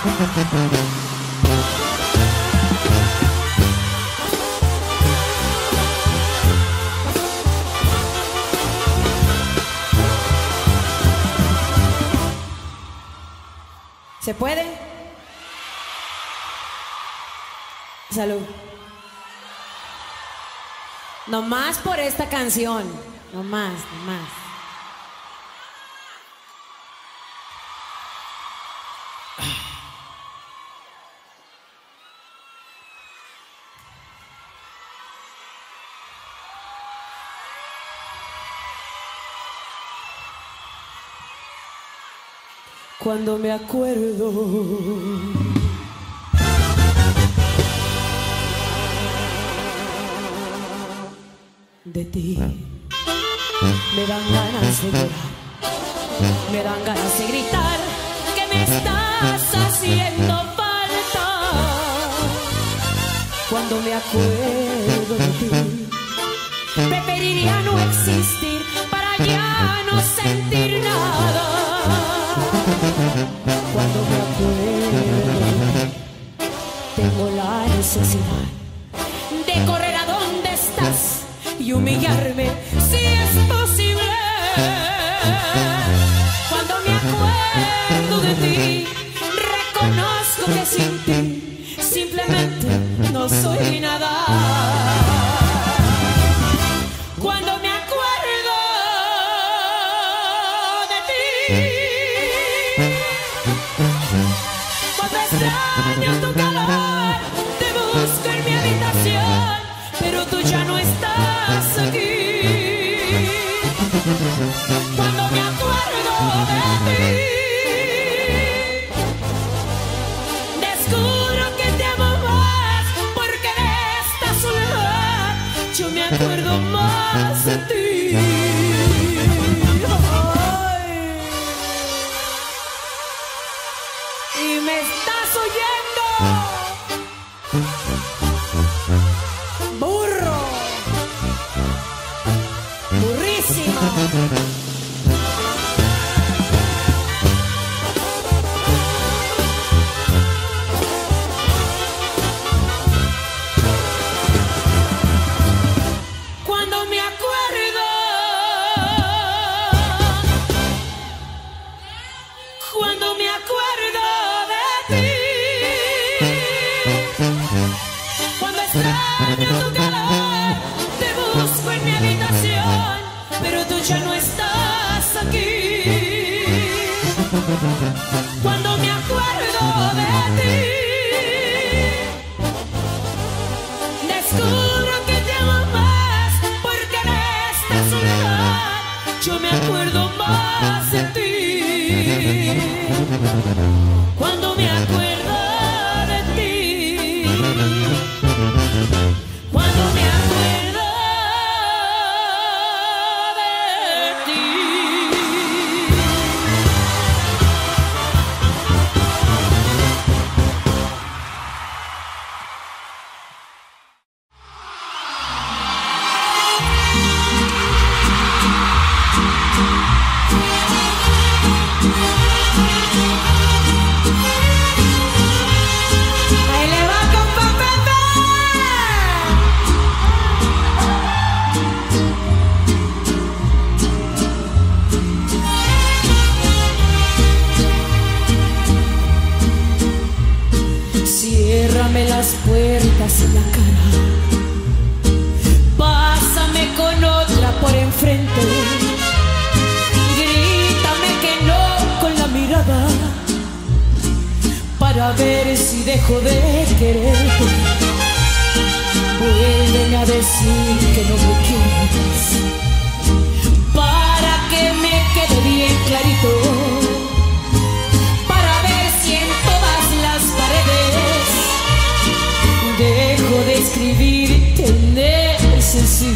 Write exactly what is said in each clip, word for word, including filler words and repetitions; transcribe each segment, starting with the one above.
¿Se puede? Salud. No más por esta canción. No más, no más. Cuando me acuerdo de ti, me dan ganas de llorar, me dan ganas de gritar que me estás haciendo falta. Cuando me acuerdo de ti, preferiría no existir para ya no sentir nada. Cuando me acuerdo, tengo la necesidad de correr a donde estás y humillarme si es posible. Cuando me acuerdo de ti, reconozco que sin ti simplemente no soy nada. Cuando me acuerdo de ti, cuando extraño tu calor, te busco en mi habitación, pero tú ya no estás aquí. Cuando me acuerdo de ti, descubro que te amo más, porque de esta soledad yo me acuerdo más de ti. Y me estás oyendo, burro, burrísimo. Cuando me acuerdo, cuando me acuerdo de ti, cuando extraño tu calor, te busco en mi habitación, pero tú ya no estás aquí. Cuando me acuerdo de ti, descubro que te amo más, porque de esta soledad yo me acuerdo más de ti. Cuando me acuerdo de ti, cuando me acuerdo de ti. Ahí le va con Pepe. Ciérrame las puertas en la cara, pásame con otra por enfrente, grítame que no con la mirada, para ver si dejo de quererte. Vuélveme a decir que no me quieres, para que me quede bien clarito, para ver si en todas las paredes dejo de escribir te necesito.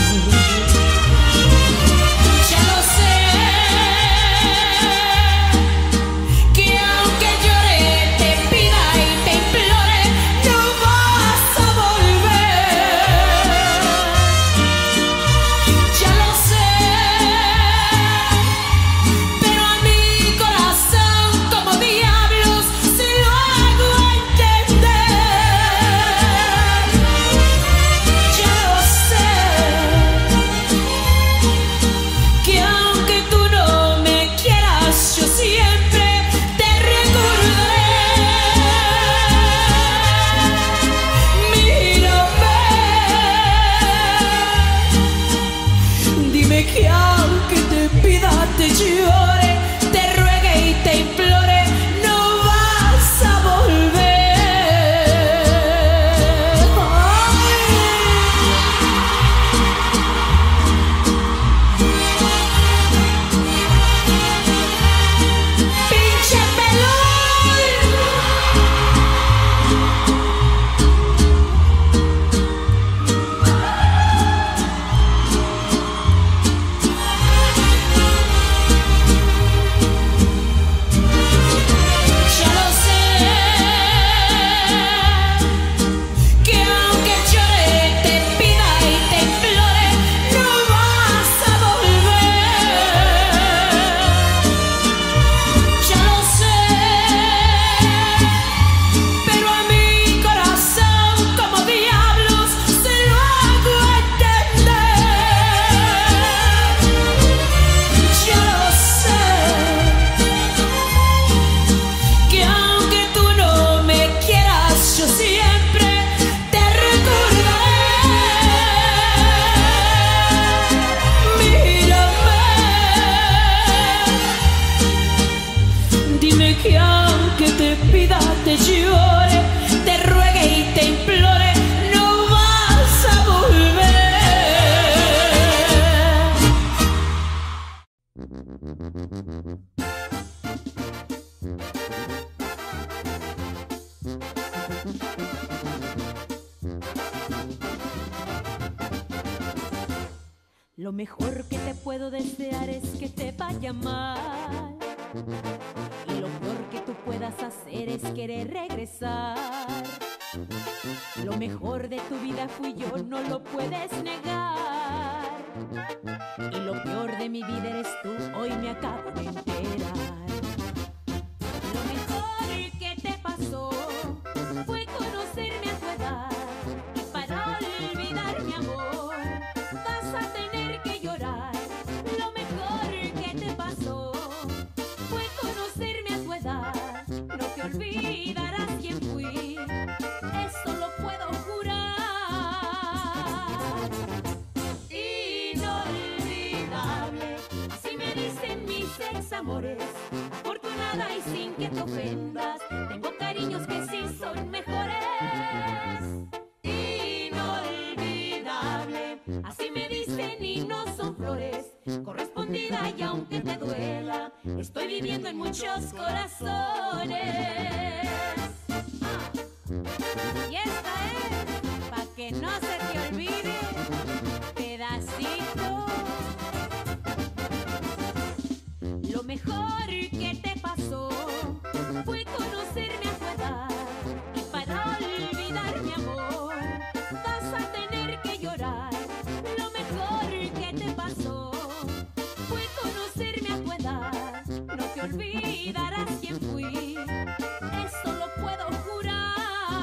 Ya lo sé, que aunque llore, te pida y te implore, no vas a volver. Ya lo sé, pero a mí pida, te llore, te ruegue y te implore, no vas a volver. Lo mejor que te puedo desear es que te vaya mal, y lo peor que tú puedas hacer es querer regresar. Lo mejor de tu vida fui yo, no lo puedes negar, y lo peor de mi vida eres tú, hoy me acabo de enterar. Lo mejor que te pasó fue conocerme a tu edad, y para olvidar mi amor vas a tener que llorar. Lo mejor que te pasó fue conocerme a tu edad, no te olvidarás quién fui, eso lo puedo jurar. Inolvidable, así me dicen mis ex amores, afortunada y sin que te ofendas, tengo cariños que sí son mejores. Inolvidable, así me dicen y no son flores, correspondida y aunque te duela, estoy viviendo en muchos corazones. Ah. Y esta es, pa' que no se te olvide, pedacito. Lo mejor que te pasó fue conocerme a tu edad, y para olvidar mi amor vas a tener que llorar. Lo mejor que te pasó fue conocerme a tu edad, no te olvidarás quién fui, eso lo puedo jurar.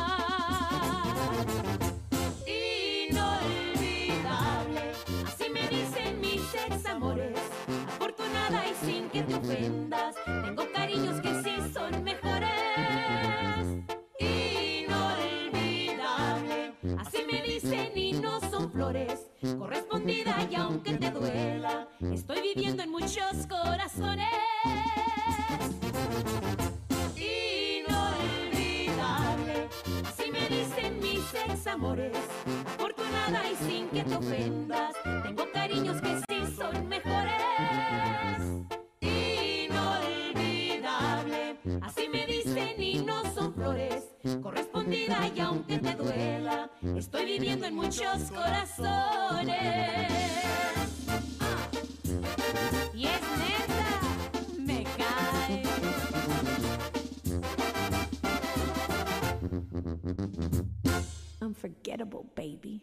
Inolvidable, así me dicen mis ex amores, afortunada y sin que te ofendas, tengo cariños que sí son mejores. Inolvidable, así me dicen y no son flores, correspondida y aunque te duela, estoy viviendo en muchos corazones. Inolvidable, así me dicen mis ex amores, afortunada y sin que te ofendas, tengo cariños que sí son mejores. Inolvidable, así me dicen y no son flores, correspondida y aunque te duela, estoy viviendo en muchos corazones. Ah. Y es neta, me cae. Unforgettable, baby.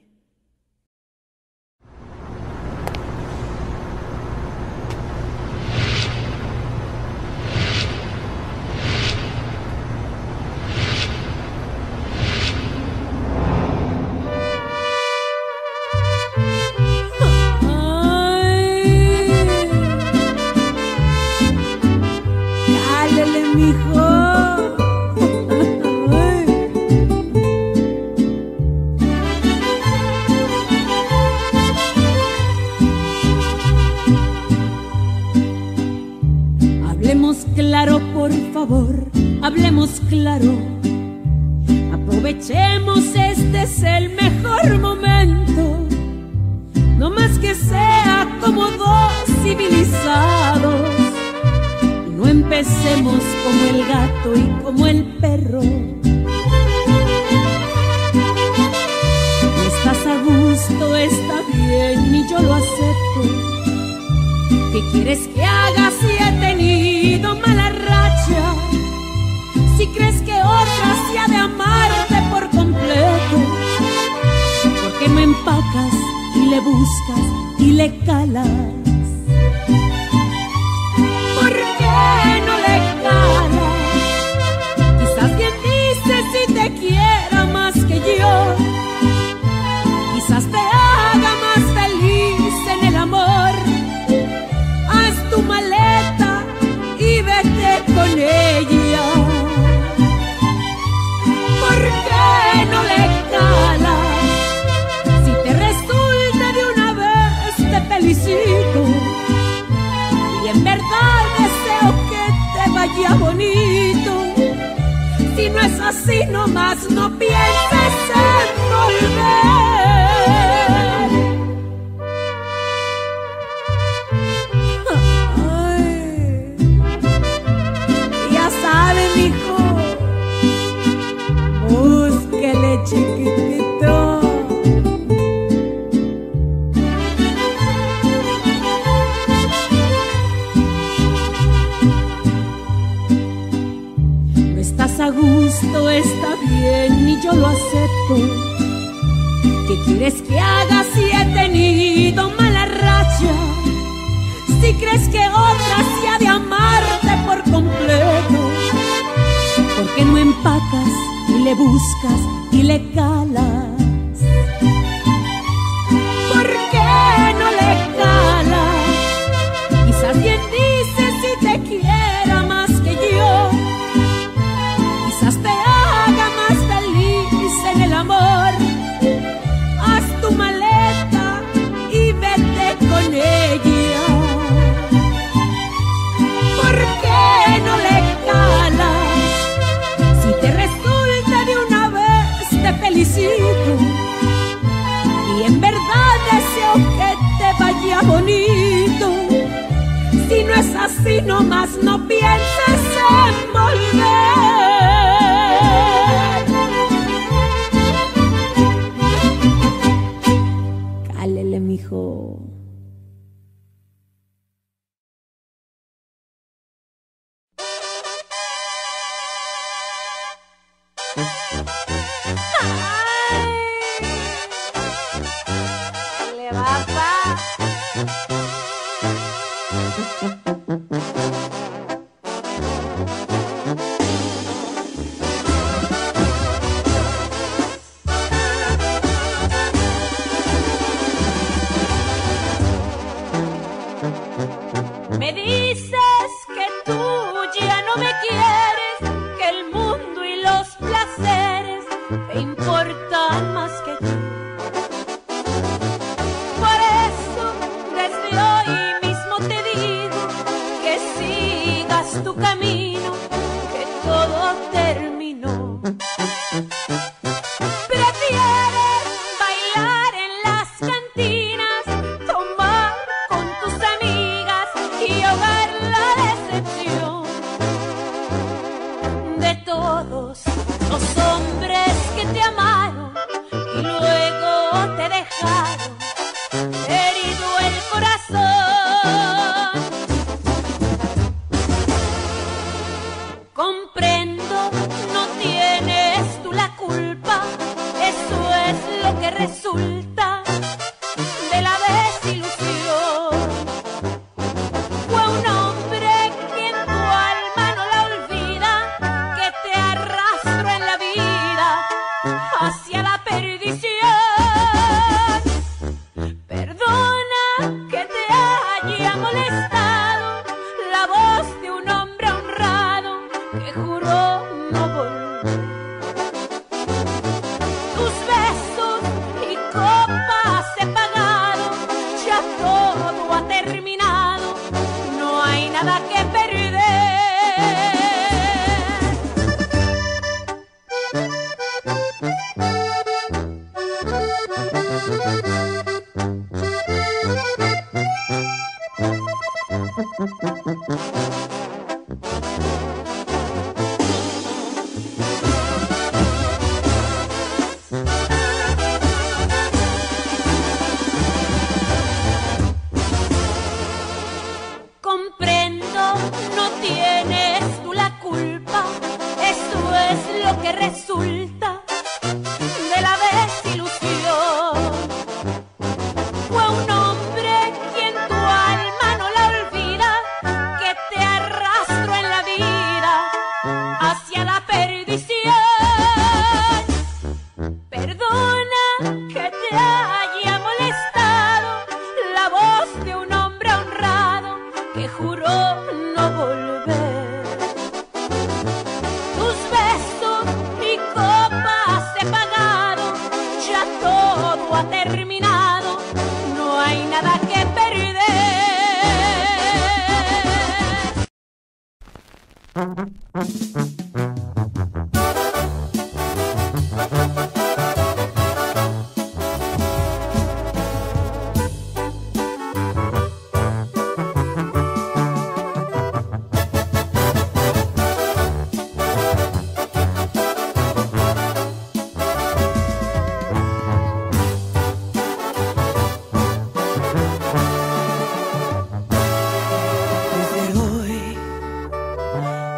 Hablemos claro, aprovechemos, este es el mejor momento, no más que sea como dos civilizados, y no empecemos como el gato y como el perro. No estás a gusto, está bien y yo lo acepto. ¿Qué quieres que haga si he tenido mala racha? Si crees que otra se ha de amarte por completo, ¿por qué no empacas y le buscas y le calas? ¿Por qué no le calas? Quizás bien dices si te quiera más que yo, quizás te haga más feliz en el amor. Haz tu maleta y vete con ella. ¿Por qué no le calas? Si te resulta de una vez te felicito, y en verdad deseo que te vaya bonito. Si no es así nomás, no pienses en volver. Ay, ya sabes, hijo, búsquele, chiquitito. No estás a gusto, está bien y yo lo acepto. ¿Qué quieres que haga si he tenido mala racha? Si crees que otra se ha de amarte por completo, ¿por qué no empacas y le buscas y le calas? ¿Por qué no le calas? Quizás bien dice si te quiera más que yo, quizás te haga más feliz en el amor. Haz tu maleta y vete con ella. ¿Por qué no le calas? Si te resulta de una vez, te felicito y en verdad deseo que te vaya bonito. Si no es así nomás, no pienses en volver. Cálele, mijo. Le va, pa. Me dices que tú ya no me quieres, que el mundo y los placeres te importan más que tú. Por eso desde hoy mismo te digo que sigas tu camino, que todo terminó. Prefieres bailar en las cantinas, tomar con tus amigas y ahogar la decepción de todos los hombres que te amaron y luego te dejaron herido el corazón. Comprendo, no tienes tú la culpa, eso es lo que resulta de la desilusión. Fue un hombre quien tu alma no la olvida, que te arrastró en la vida hacia la perdición. Perdona que te haya molestado la voz de un hombre honrado que juró no volver. Tus besos y copas he pagado, ya todo ha terminado, no hay nada que perder. Comprendo, no tienes tú la culpa, eso es lo que resulta de la desilusión. Fue un hombre quien tu alma no la olvida, que te arrastró en la vida hacia la perdición. Perdona que te haya molestado la voz de un hombre honrado que juró no volver. Tus besos y copas he pagado, ya todo ha terminado, no hay nada que perder.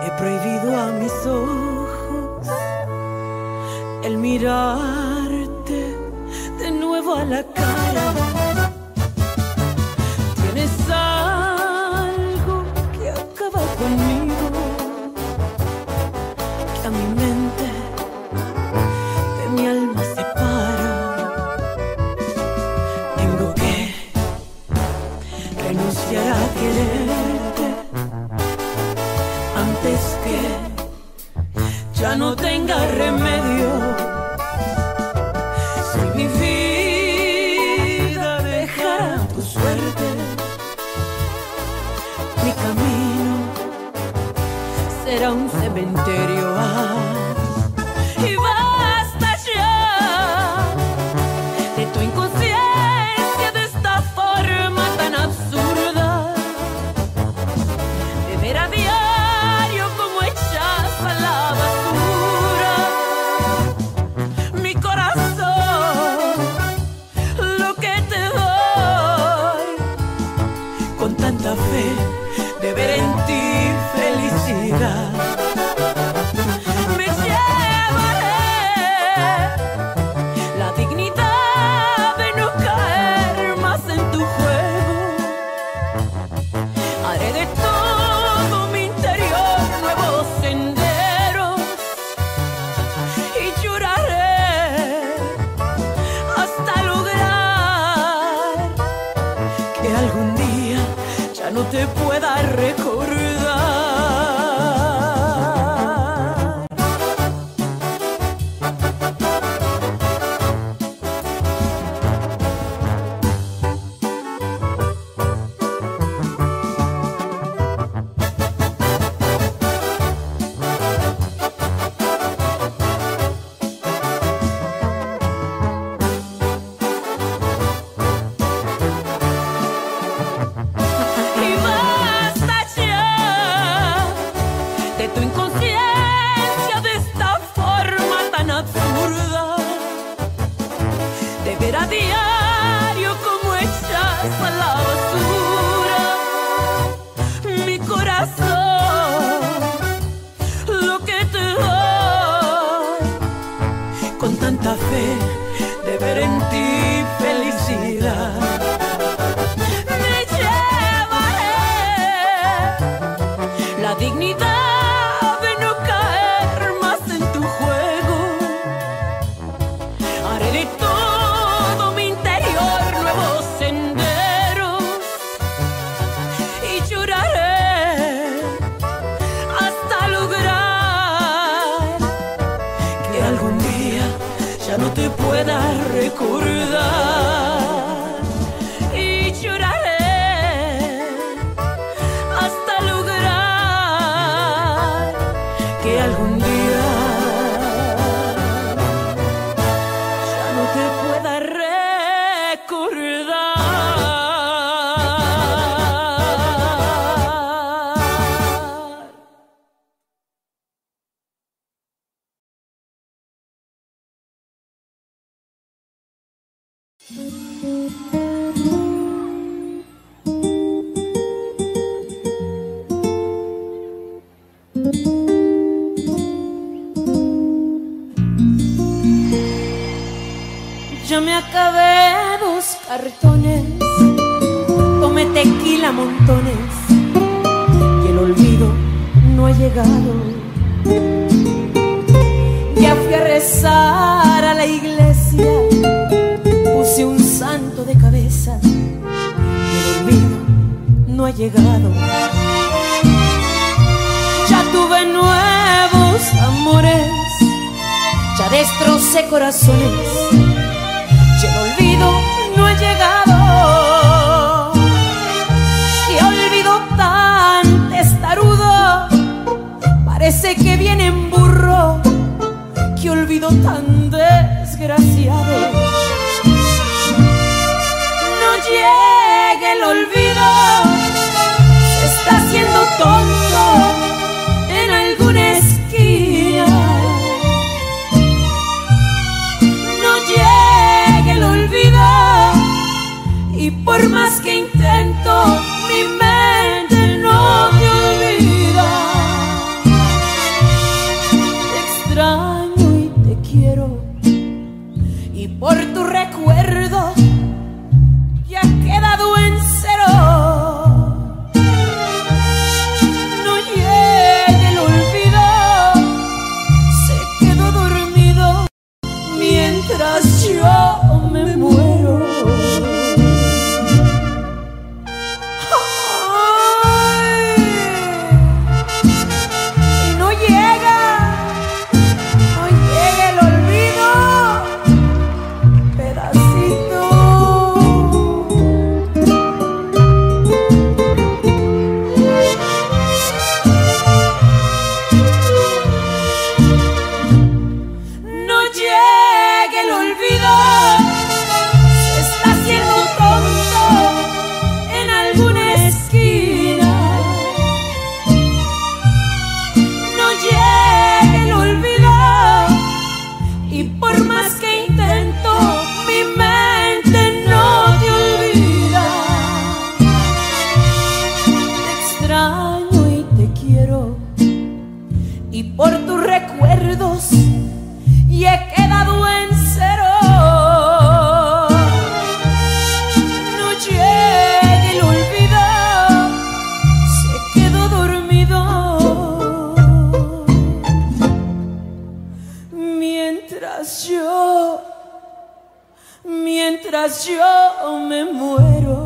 he prohibido a mis ojos el mirarte de nuevo a la cara. Tienes algo que acaba conmigo, que a mi mente de mi alma separa. Tengo que renunciar a quererte antes que ya no tenga remedio. Si mi vida dejara tu suerte, mi camino será un cementerio. Ah, y basta ya de tu inconsciencia, de esta forma tan absurda de ver a diario como echas a la basura mi corazón, lo que te doy con tanta fe de ver en ti felicidad. Me llevaré la dignidad de no caer más en tu juego. Haré de todo mi interior nuevos senderos y lloraré hasta lograr que algún día ya no te pueda recordar. Y basta ya de tu inconsciencia, de esta forma tan absurda de ver a diario como echas a la basura mi corazón, lo que te doy con tanta fe de ver en ti felicidad. Me llevaré la dignidad de no caer más en tu juego. Haré de todo mi interior nuevos senderos y lloraré hasta lograr que algún día ya no te pueda recordar. Y lloraré hasta lograr que algún día ya no te pueda recordar. Yo me acabé dos cartones, tomé tequila montones y el olvido no ha llegado. Ya fui a rezar a la iglesia, puse un santo de cabeza y el olvido no ha llegado. Ya tuve nuevos amores, ya destrocé corazones y el olvido no ha llegado. Qué olvido tan testarudo, parece que viene en burro. Qué olvido tan desgraciado. No llegue el olvido, se está haciendo tonto en alguna esquina. No llegue el olvido y por más que intento mi mente no me olvida. y por tus recuerdos y he quedado en cero. No llega el olvido, se quedó dormido mientras yo, mientras yo me muero.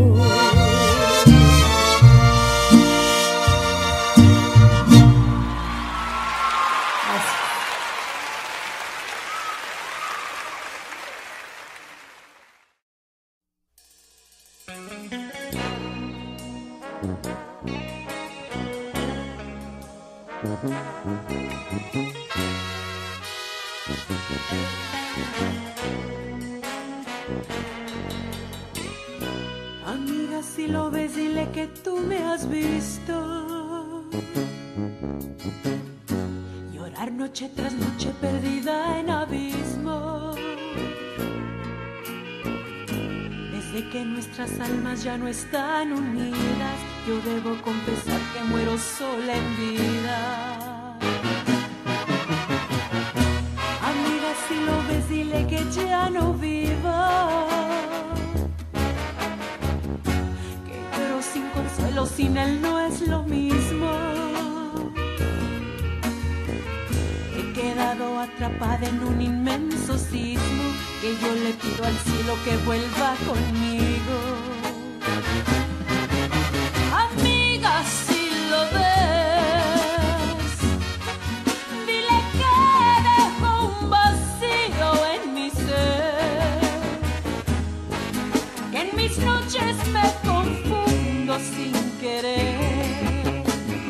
Amiga, si lo ves, dile que tú me has visto llorar noche tras noche perdida en abismos. Desde que nuestras almas ya no están unidas, yo debo confesar que muero sola en vida. Amiga, si lo ves, dile que ya no viva, que lloro sin consuelo, sin él no es lo mismo. He quedado atrapada en un inmenso sismo, que yo le pido al cielo que vuelva conmigo. Amiga, si lo ves, dile que dejo un vacío en mi ser, que en mis noches me confundo sin querer,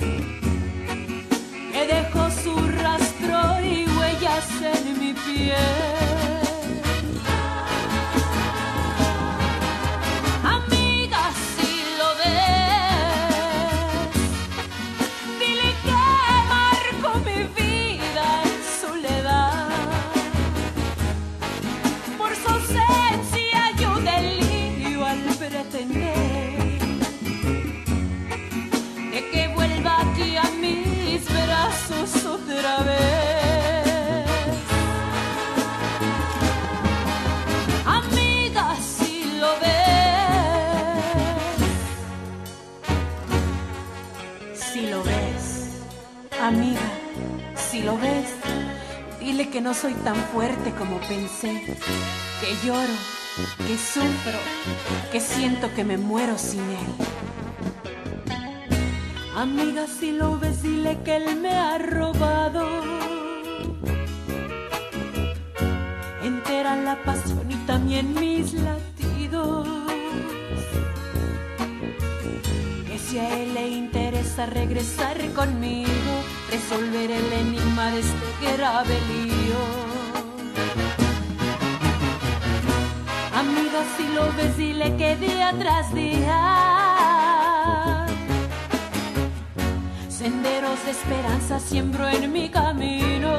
que dejo su rastro y huellas en mi piel. De que vuelva aquí a mis brazos otra vez. Amiga, si lo ves, si lo ves, amiga, si lo ves, dile que no soy tan fuerte como pensé, que lloro, que sufro, que siento que me muero sin él. Amiga, si lo ves, dile que él me ha robado entera la pasión y también mis latidos, que si a él le interesa regresar conmigo, resolver el enigma de este grave lío. Amiga, si lo ves, dile que día tras día senderos de esperanza siembro en mi camino.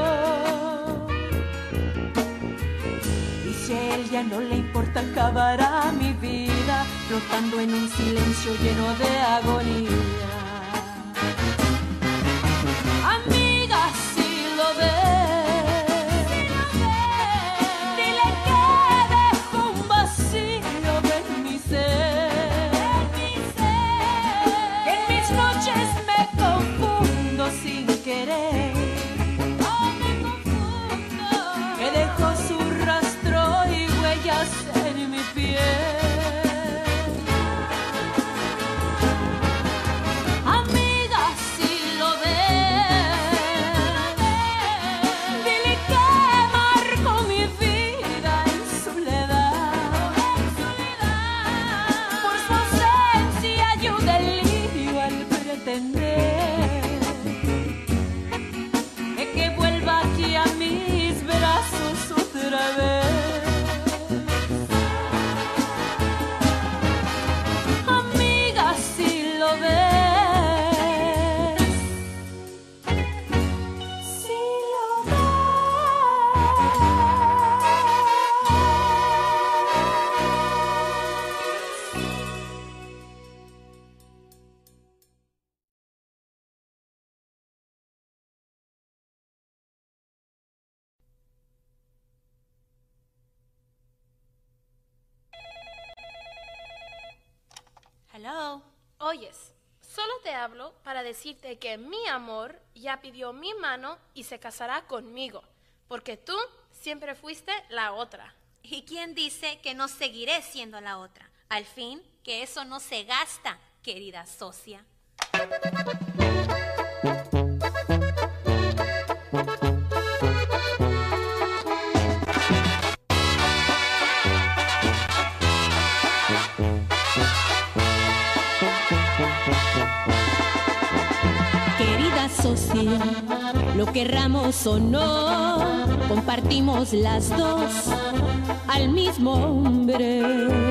Y si a él ya no le importa, acabará mi vida flotando en un silencio lleno de agonía. Amiga, si lo ves, dile que dejo un vacío en mi ser, que en mis noches me confundo sin querer, que dejo su rastro y huellas en mi piel. Amiga, si lo ves, dile que marco mi vida en soledad, por su ausencia yo delirio al pretender Oyes, solo te hablo para decirte que mi amor ya pidió mi mano y se casará conmigo, porque tú siempre fuiste la otra. ¿Y quién dice que no seguiré siendo la otra? Al fin, que eso no se gasta, querida socia. Querida socia, lo querramos o no, compartimos las dos al mismo hombre.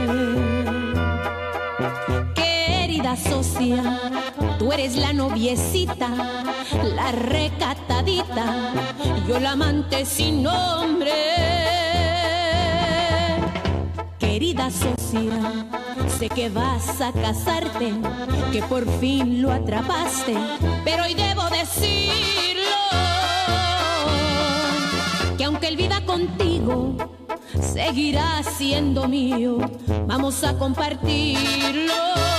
Querida socia, tú eres la noviecita, la recatadita, yo la amante sin nombre. Querida socia, sé que vas a casarte, que por fin lo atrapaste, pero hoy debo decirlo, que aunque él viva contigo, seguirá siendo mío, vamos a compartirlo.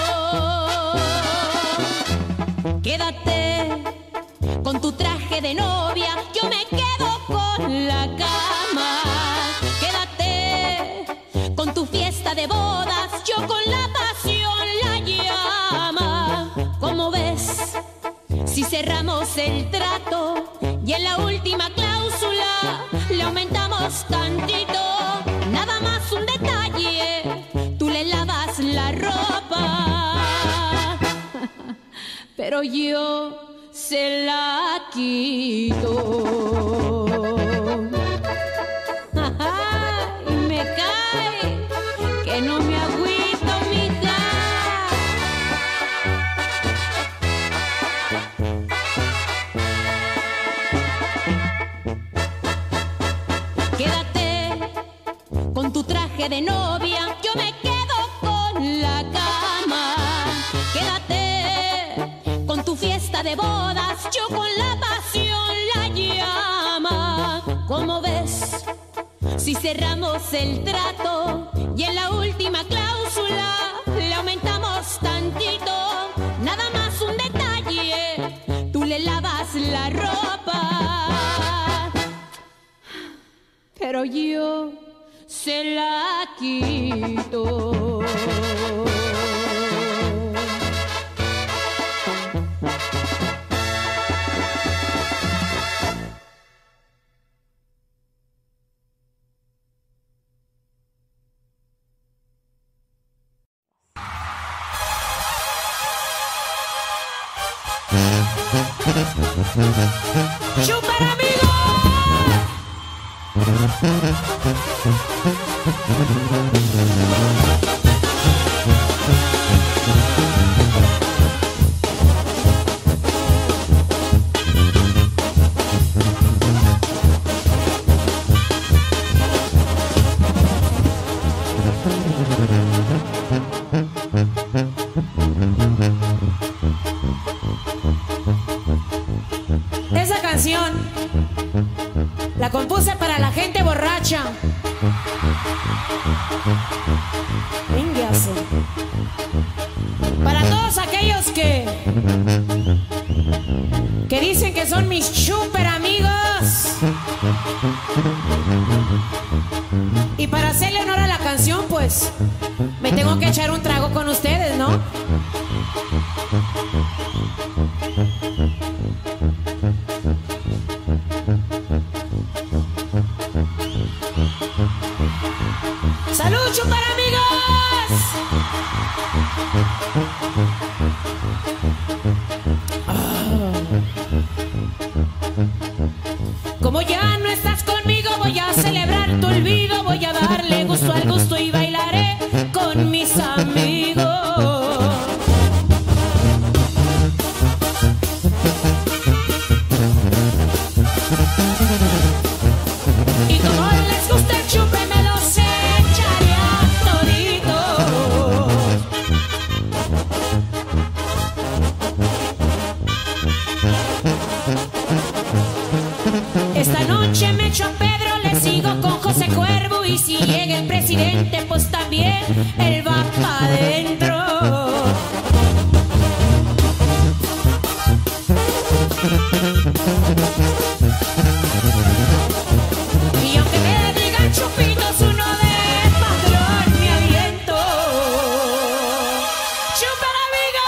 Quédate con tu traje de novia, yo me quedo con la cama. Quédate con tu fiesta de bodas, yo con la pasión la llama. ¿Cómo ves? Si cerramos el trato y en la última cláusula le aumentamos tantito, nada más un detalle, tú le lavas la ropa, pero yo se la quito. Y me cae que no me agüito, mija. Quédate con tu traje de novia, yo me quedo con la cama. Quédate con tu fiesta de bodas, yo con la pasión la llama. ¿Cómo ves? Si cerramos el trato y en la última cláusula le aumentamos tantito, nada más un detalle, tú le lavas la ropa, pero yo se la quito. ¡Súper amigo! Esa canción la compuse para la gente borracha. Vengazo. Para todos aquellos que que dicen que son mis super amigos. Y para hacerle honor a la canción, pues me tengo que echar un trago con ustedes, ¿no? ¡Salud, super amigos! Oh. Como ya no estás conmigo, voy a celebrar tu olvido, voy a darle gusto al gusto y bailaré con mis amigos. Y como les gusta el chupe, me los echaré a toditos. Esta noche me echo a Pedro, le sigo con José Cuervo, y si llega el presidente, pues también él va pa' adentro. Y aunque me digan chupitos, uno de padrón mi aliento. ¡Chupa la amiga!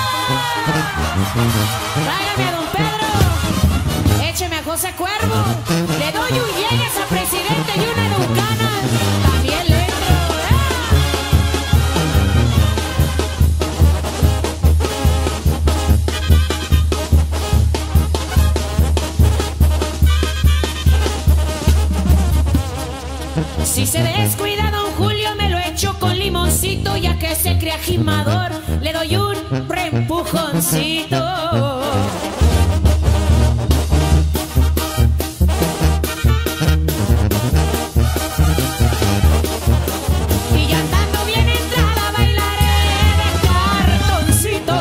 Tráigame a don Pedro, écheme a José Cuervo, le doy un Yegues a presidente y una Educana, también le entro. Si se descuida don Julio me lo echo con limoncito, ya que se crea gimador le doy un reempujoncito. Y ya andando bien entrada bailaré de cartoncito.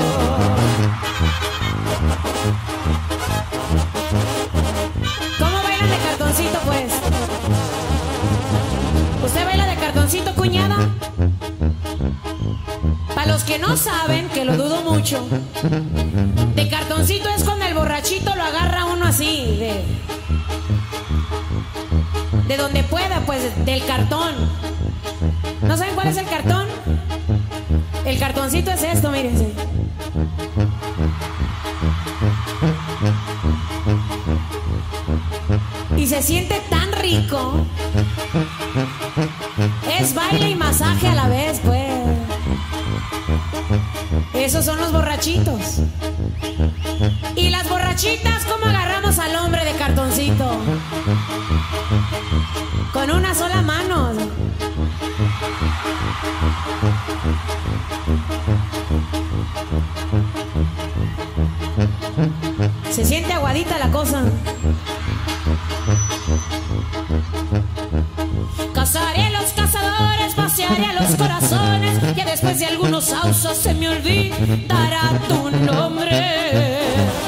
¿Cómo bailan de cartoncito pues? ¿Usted baila de cartoncito, cuñada? Para los que no saben, que lo dudo mucho, de cartoncito es cuando el borrachito lo agarra uno así, de, de donde pueda, pues, del cartón. ¿No saben cuál es el cartón? El cartoncito es esto, mírense. Y se siente tan rico. Es baile y masaje a la vez, pues. Esos son los borrachitos. Y las borrachitas, ¿cómo agarramos al hombre de cartoncito? Con una sola mano. Se siente aguadita la cosa. Cazaré a los cazadores, pasearé a los corazones, que después de algunos sausos se me olvidará tu nombre.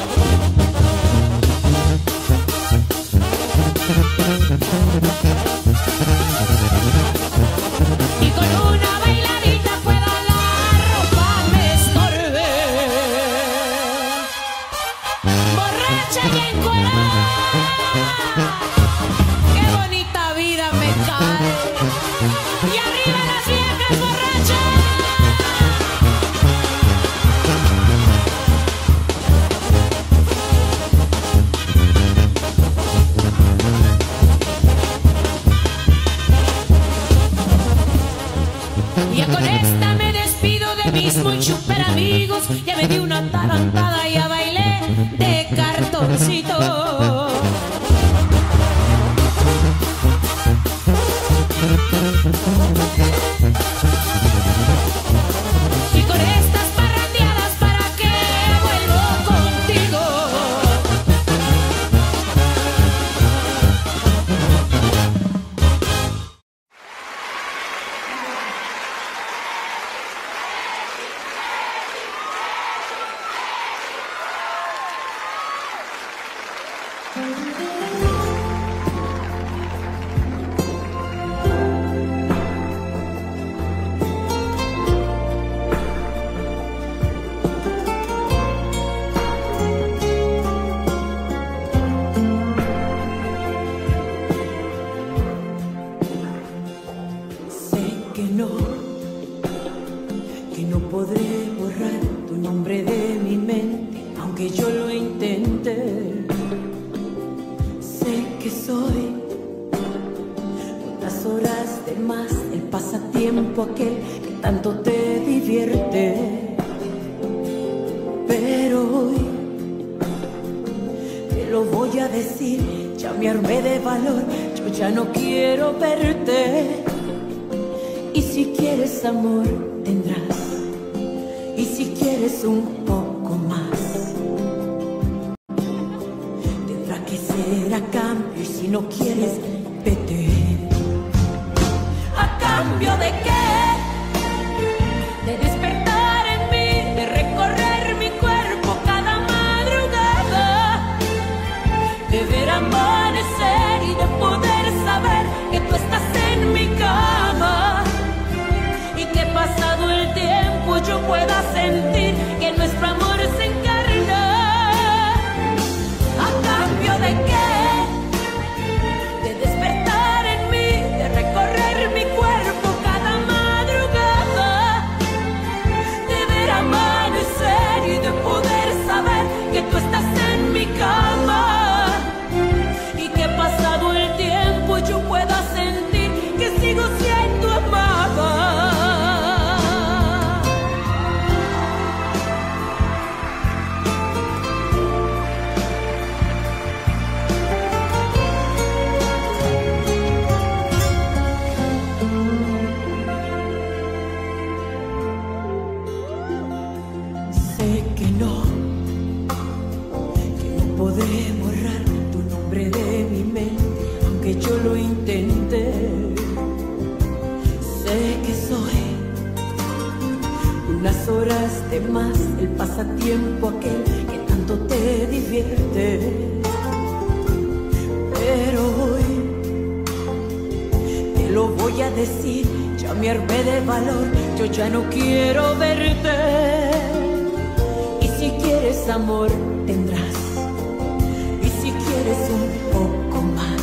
Y con una bailadita pueda la ropa me estorbe. Borracha y encuerada, qué bonita vida me cae. Y arriba las viejas borrachas. Ya con esta me despido de mis muy super amigos. Ya me di una atarantada y ya bailé de cartoncito. Y con estas parrandeadas, ¿para qué vuelvo contigo? Aquel que tanto te divierte, pero hoy te lo voy a decir, ya me armé de valor, yo ya no quiero verte. Y si quieres amor tendrás, y si quieres un poco más, tendrá que ser a cambio, y si no quieres vete. ¿A cambio de qué? De despertar en mí, de recorrer mi cuerpo cada madrugada, de ver amanecer y de poder saber que tú estás en mi cama, y que pasado el tiempo yo pueda sentir que nuestro amor se encarna. A sé más el pasatiempo aquel que tanto te divierte. Pero hoy te lo voy a decir, ya me armé de valor, yo ya no quiero verte. Y si quieres amor tendrás, y si quieres un poco más,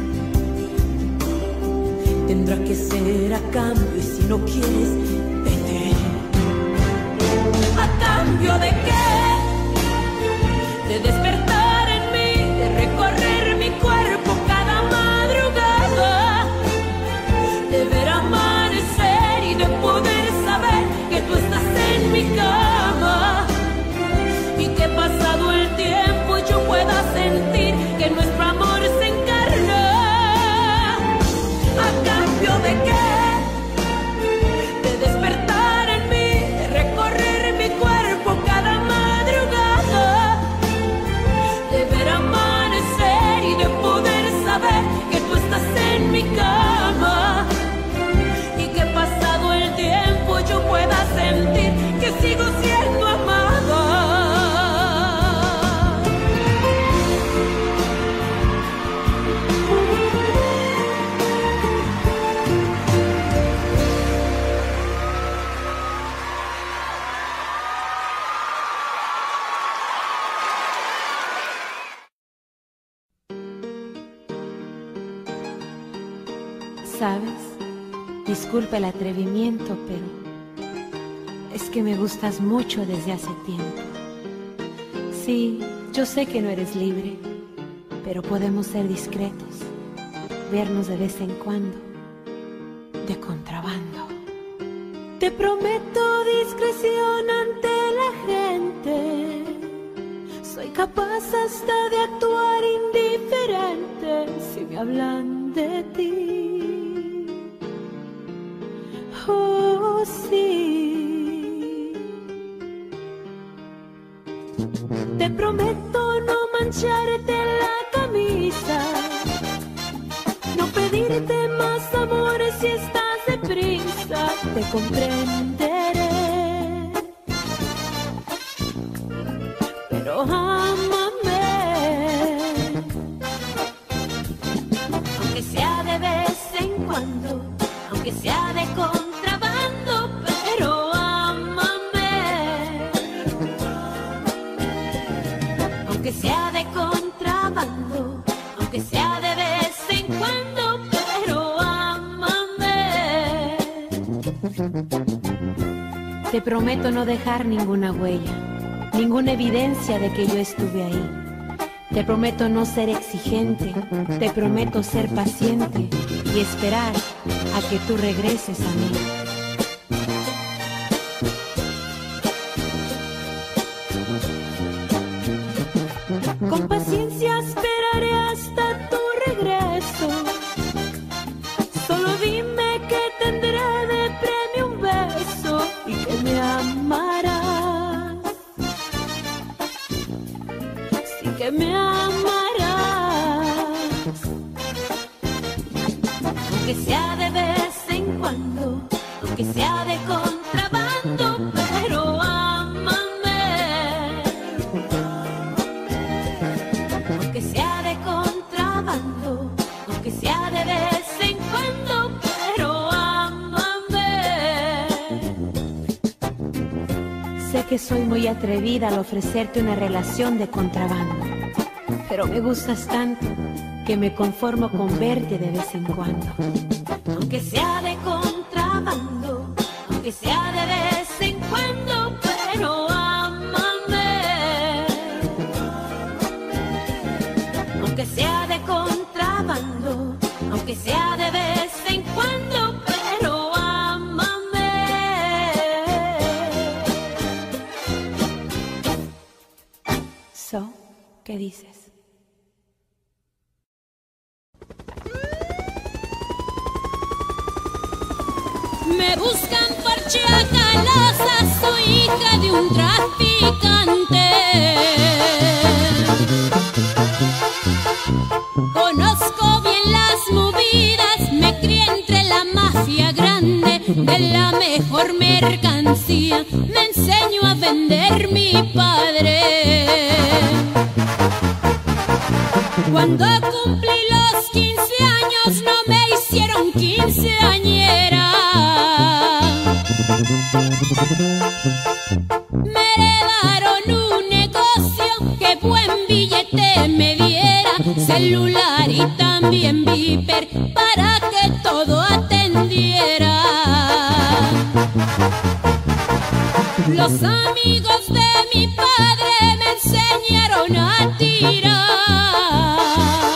tendrá que ser a cambio, y si no quieres, vete. ¿A cambio de qué? De despertar en mí, de recorrer mi cuerpo cada madrugada, de ver amanecer y de poder saber que tú estás en mi cama, y que pasado el tiempo yo pueda sentir que nuestro amor se encarna. ¿A cambio de qué? De despertar en mí, de recorrer mi cuerpo cada madrugada, de ver amanecer y de poder saber que tú estás en mi cama, y que pasado el tiempo yo pueda sentir que sigo siendo amada. ¿Sabes? Disculpa el atrevimiento, pero es que me gustas mucho desde hace tiempo. Sí, yo sé que no eres libre, pero podemos ser discretos, vernos de vez en cuando, de contrabando. Te prometo discreción ante la gente, soy capaz hasta de actuar indiferente si me hablan de ti. Oh, sí. Te prometo no mancharte la camisa, no pedirte más amores si estás deprisa, te comprenderé. Pero ámame, aunque sea de vez en cuando, aunque sea de contrabando, pero ámame. Aunque sea de contrabando, aunque sea de vez en cuando, pero ámame. Te prometo no dejar ninguna huella, ninguna evidencia de que yo estuve ahí. Te prometo no ser exigente, te prometo ser paciente y esperar a que tú regreses a mí. Con paciencia esperaré hasta tu regreso. Solo dime que tendré de premio un beso y que me amarás. Sí que me amarás. Aunque sea de vez en cuando, aunque sea de contrabando, pero ámame. Aunque sea de contrabando, aunque sea de vez en cuando, pero ámame. Sé que soy muy atrevida al ofrecerte una relación de contrabando, pero me gustas tanto que me conformo con verte de vez en cuando. Aunque sea de contrabando, aunque sea de vez en cuando, pero ámame. Aunque sea de contrabando, aunque sea de vez en cuando, pero ámame. So, ¿qué dices? Me buscan por Chacalaza, soy hija de un traficante. Conozco bien las movidas, me crié entre la mafia grande de la mejor mercancía. Me enseño a ver Cuando cumplí los quince años no me hicieron quinceañera. Me heredaron un negocio que buen billete me diera, celular y también viper para que todo atendiera. Los amigos de mi padre me enseñaron a tirar.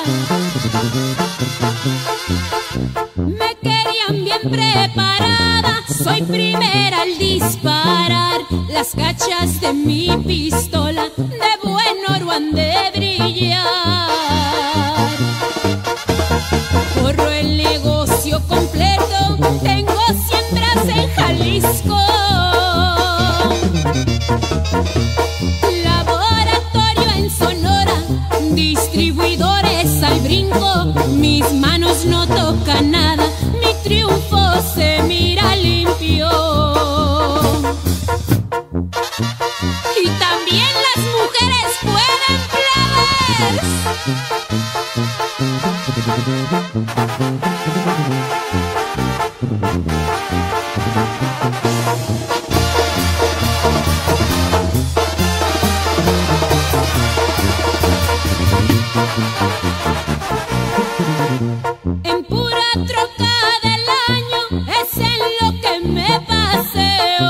Me querían bien preparada, soy primera al disparar. Las cachas de mi pistola de buen oro han de brillar. Corro el negocio completo, tengo siembras en Jalisco. Laboratorio en Sonora, distribuidores al brinco. Mis manos no tocan nada, mi triunfo se mira limpio. Y también las mujeres pueden, plebes. En pura troca del año es en lo que me paseo.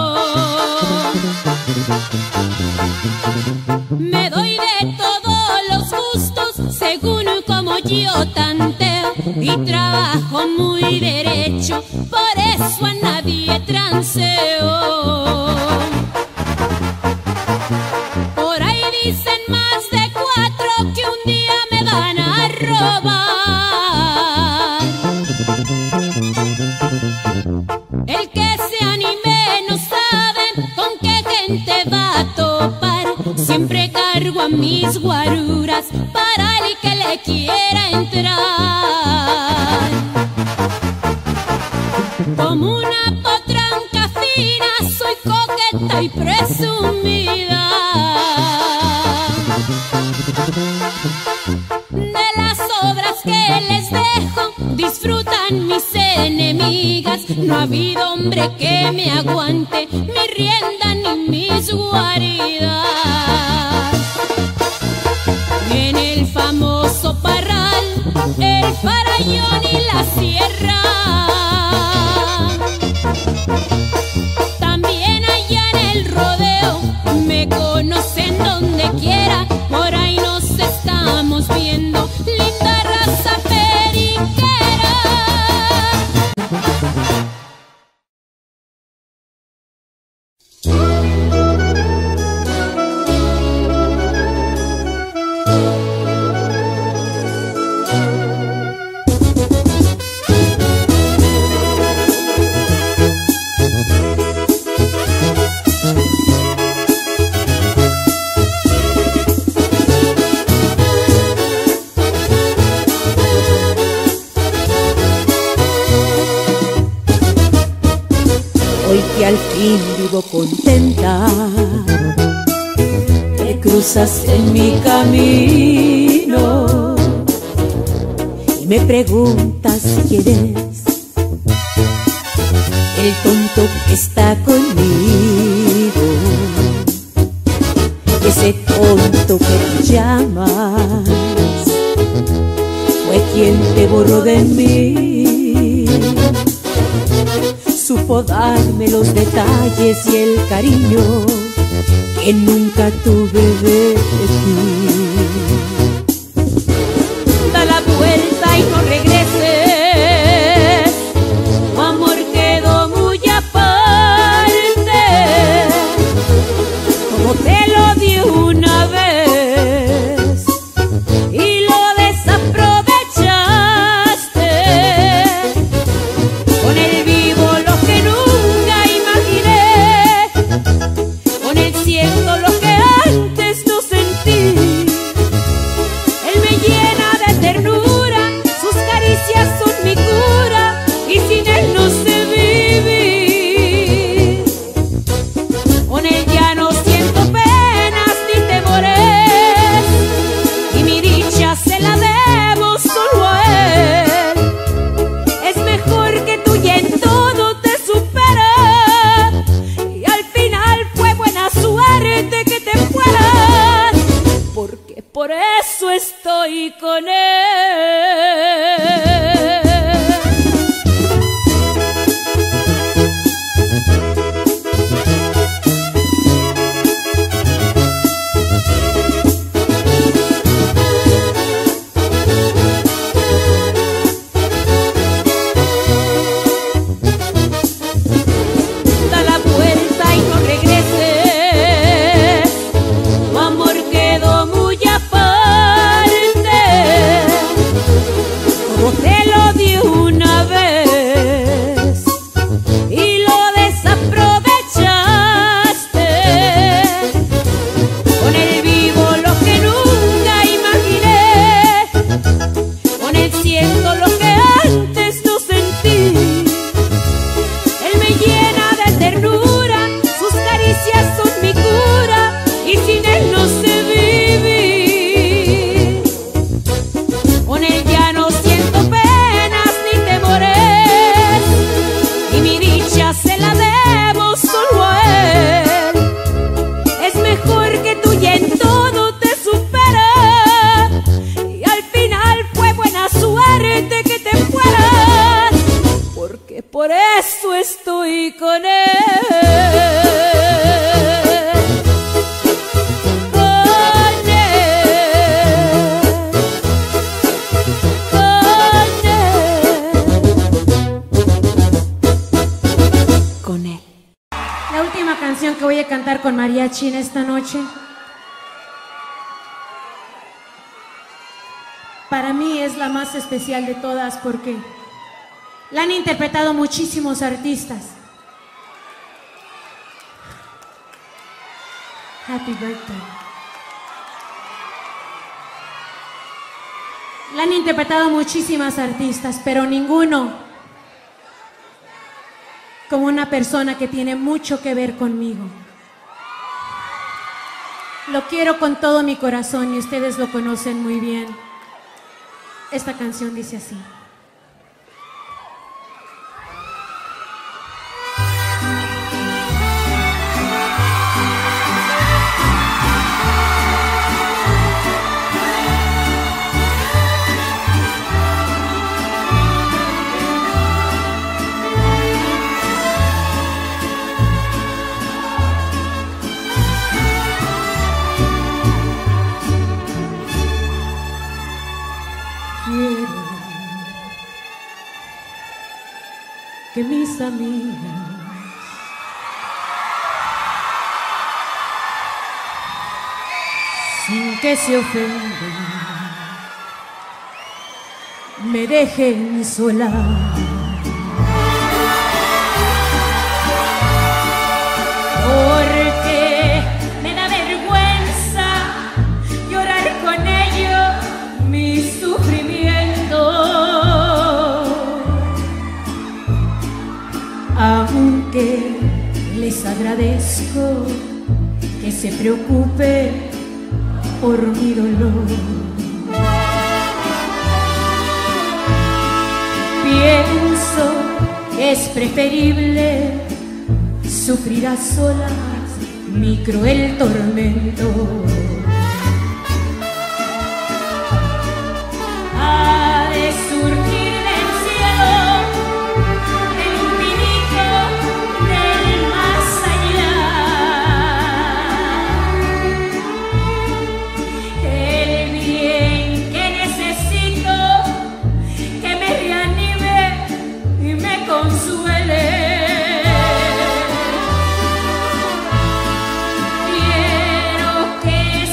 Me doy de todos los gustos según como yo tanteo, y trabajo muy derecho, por eso a nadie transeo. Por ahí dicen más de cuatro que un día me van a robar. El que se anime no saben con qué gente va a topar. Siempre cargo a mis guaruras para el que le quiera entrar. Como una potranca fina soy coqueta y presumida. De las obras que les dejo disfrutan mis enemigas. No ha habido hombre que me aguante mi rienda ni mis guaridas. Viene el famoso parral, el farallón y la sierra. También allá en el rodeo me conocen donde quiera. Por ahí nos estamos viendo, linda raza periquera. Hoy que al fin vivo contenta, te cruzas en mi camino y me preguntas quién es el tonto que está conmigo. Ese tonto que tú llamas fue quien te borró de mí. Supo darme los detalles y el cariño que nunca tuve de ti. Da la vuelta y no regreses, tu amor quedó muy aparte. Como te lo di una vez y lo desaprovechaste. Con el vivo lo que nunca imaginé, con el siento lo que antes no sentí. con él. Por eso estoy con él. Con él. Con él. Con él. La última canción que voy a cantar con mariachi en esta noche, para mí es la más especial de todas porque la han interpretado muchísimos artistas. Happy birthday. La han interpretado muchísimas artistas, pero ninguno como una persona que tiene mucho que ver conmigo. Lo quiero con todo mi corazón y ustedes lo conocen muy bien. Esta canción dice así. Que mis amigas sin que se ofendan me dejen sola. Porque me da vergüenza llorar con ellos mi sufrimiento. Aunque les agradezco que se preocupe por mi dolor, pienso que es preferible sufrir a solas mi cruel tormento. Ha de surgir del cielo quiero que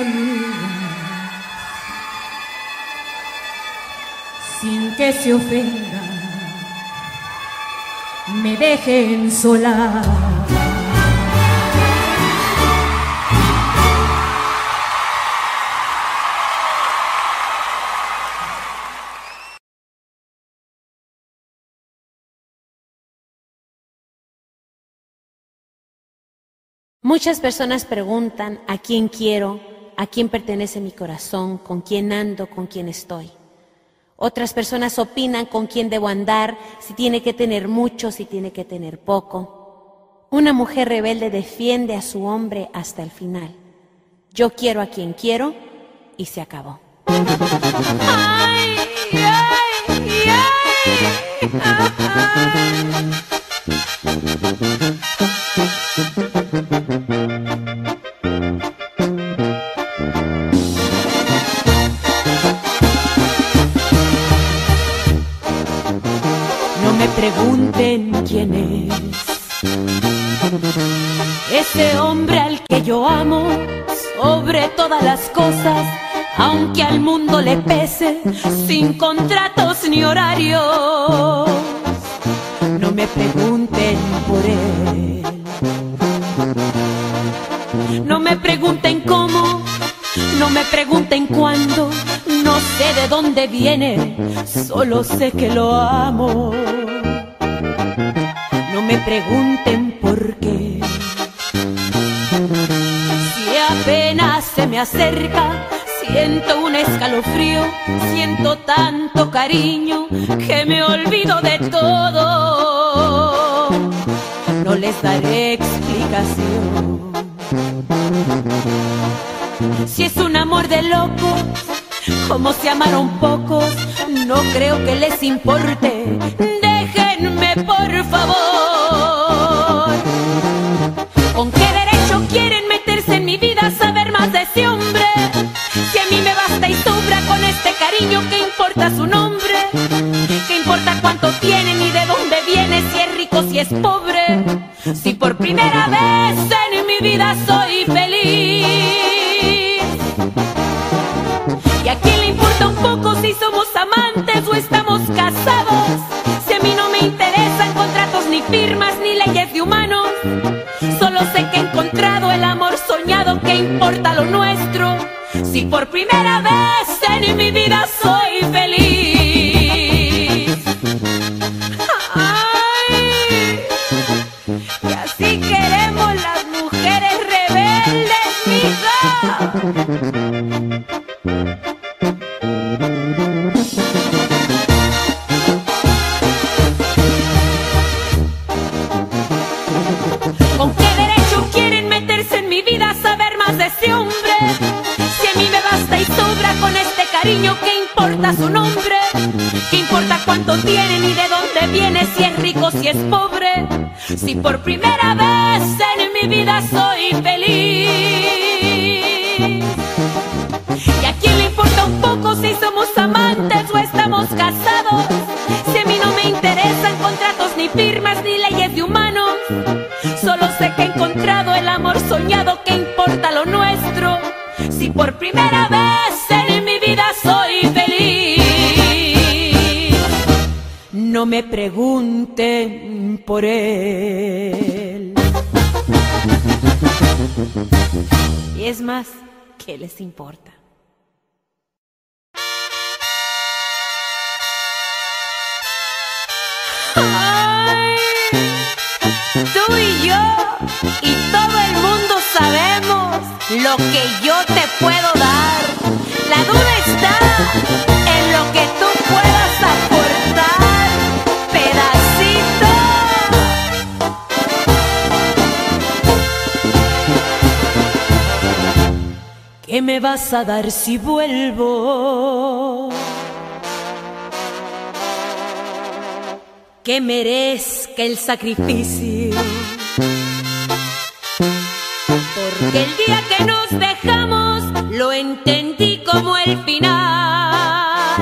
amigas, sin que se ofendan, me dejen sola. Muchas personas preguntan a quién quiero, a quién pertenece mi corazón, con quién ando, con quién estoy. Otras personas opinan con quién debo andar, si tiene que tener mucho, si tiene que tener poco. Una mujer rebelde defiende a su hombre hasta el final. Yo quiero a quien quiero y se acabó. Ay, ay, ay, ay. No me pregunten quién es ese hombre al que yo amo sobre todas las cosas, aunque al mundo le pese, sin contratos ni horarios. No me pregunten por él, no me pregunten cómo, no me pregunten cuándo, no sé de dónde viene, solo sé que lo amo. No me pregunten por qué, si apenas se me acerca, siento un escalofrío, siento tanto cariño que me olvido de todo. No les daré explicación. Si es un amor de locos, como se amaron pocos, no creo que les importe. Déjenme, por favor. ¿Con qué derecho quieren meterse en mi vida, saber más de ese hombre? Si a mí me basta y sobra con este cariño, ¿qué importa su nombre? ¿Qué importa cuánto tiene ni de dónde viene? Si es rico, si es pobre. Si por primera vez en mi vida soy feliz. ¿Y a quién le importa un poco si somos amantes o estamos casados? Si a mí no me interesan contratos ni firmas ni leyes de humanos. Solo sé que he encontrado el amor soñado, ¿qué importa lo nuestro? Si por primera vez en mi vida soy feliz. Ay, y así queremos las mujeres rebeldes, mija. ¿Con qué derecho quieren meterse en mi vida, saber más de ese hombre? Si a mí me basta y sobra con este cariño, ¿qué importa su nombre? ¿Qué importa cuánto tiene ni de dónde viene? Si es rico, si es pobre. Si por primera vez en mi vida soy feliz. ¿Y a quién le importa un poco si somos amantes o estamos casados? Si a mí no me interesan contratos ni firmas ni leyes de humanos. Solo sé que he encontrado el amor soñado, ¿qué importa lo nuestro? Si por primera vez en mi vida soy feliz. No me pregunten por él. Y es más, ¿qué les importa? Ay, tú y yo y todo el mundo sabemos lo que yo te puedo dar. La duda está en lo que tú puedas aportar, pedacito. ¿Qué me vas a dar si vuelvo? Que merezca el sacrificio. Porque el día que nos dejamos lo entendí como el final.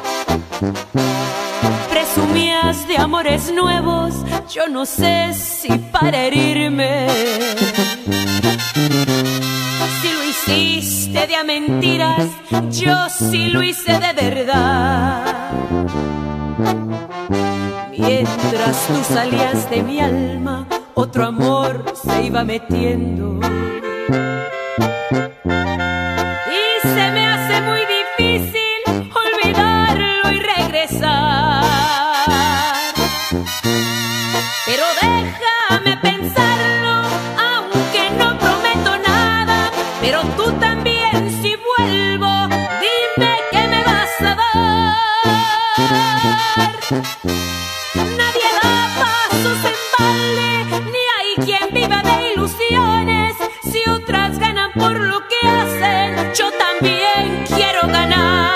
Presumías de amores nuevos, yo no sé si para herirme. Si lo hiciste le di a mentiras, yo sí lo hice de verdad. Mientras tú salías de mi alma, otro amor se iba metiendo. Y se me hace muy difícil olvidarlo y regresar. Pero déjame pensarlo, aunque no prometo nada. Pero tú también, si vuelvo, dime qué me vas a dar. Nadie da pasos en balde, ni hay quien viva de ilusiones. Si otras ganan por lo que hacen, yo también quiero ganar.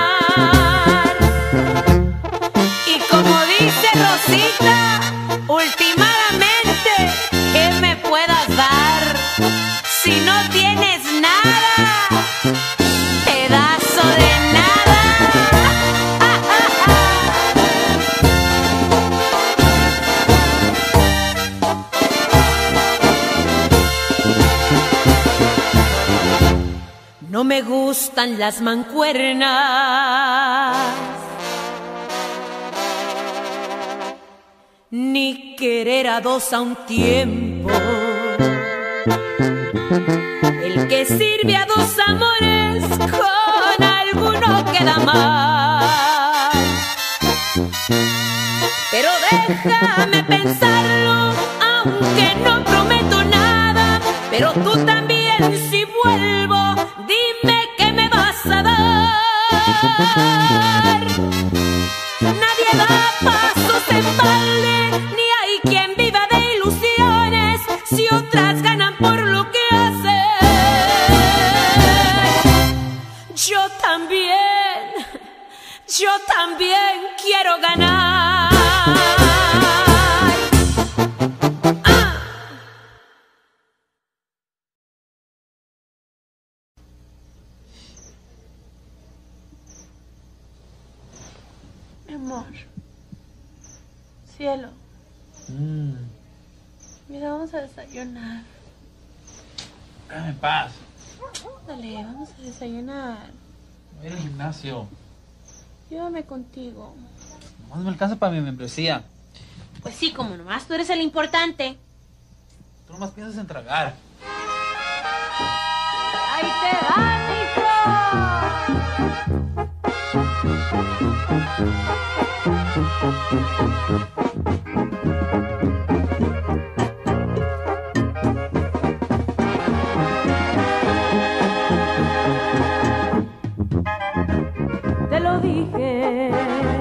Y como dice Rosita, últimamente, ¿qué me puedas dar? Si no tienes nada, pedazo de nada. No me gustan las mancuernas, ni querer a dos a un tiempo. El que sirve a dos amores, con alguno queda mal. Pero déjame pensarlo, aunque no prometo nada. Pero tú también, si vuelvo, dime qué me vas a dar. Nadie da pasos en balde, ni hay quien viva de ilusiones. Si otras ganan por lo que hacen, yo también, yo también quiero ganar. Mi amor, cielo, Mm. mira, vamos a desayunar. Déjame en paz. Dale, vamos a desayunar. Voy a ir al gimnasio. Llévame contigo. Nomás me alcanza para mi membresía. Pues sí, como nomás tú eres el importante. Tú nomás piensas en tragar. ¡Ahí te va, mijo! Te lo dije,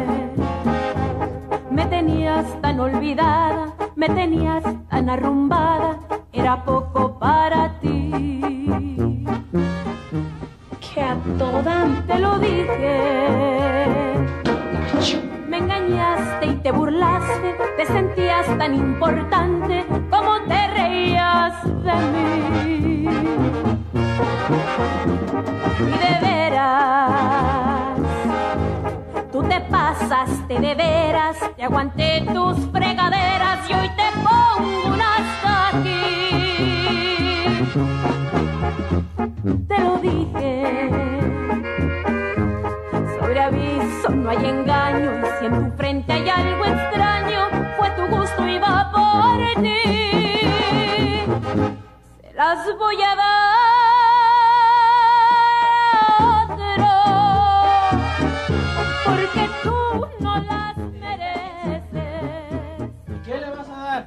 me tenías tan olvidada, me tenías tan arrumbada, era poco para ti. Que a toda Te lo dije, me engañaste y te burlaste, te sentías tan importante como te reías de mí. Y de veras, tú te pasaste de veras, te aguanté tus fregaderas y hoy te pongo un hasta aquí. Te lo dije, sobre aviso no hay engaño, y si en tu frente hay algo extraño, fue tu gusto y va por ti. Se las voy a dar a otro, porque tú no las mereces. ¿Qué le vas a dar?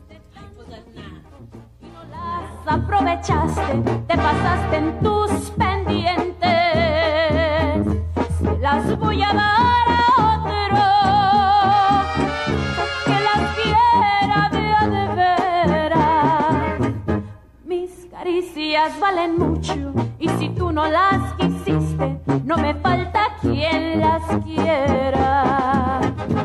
Las aprovechaste, te pasaste en tus pendientes. Se las voy a dar a otro que las quiera de a de veras. Mis caricias valen mucho y si tú no las quisiste, no me falta quien las quiera.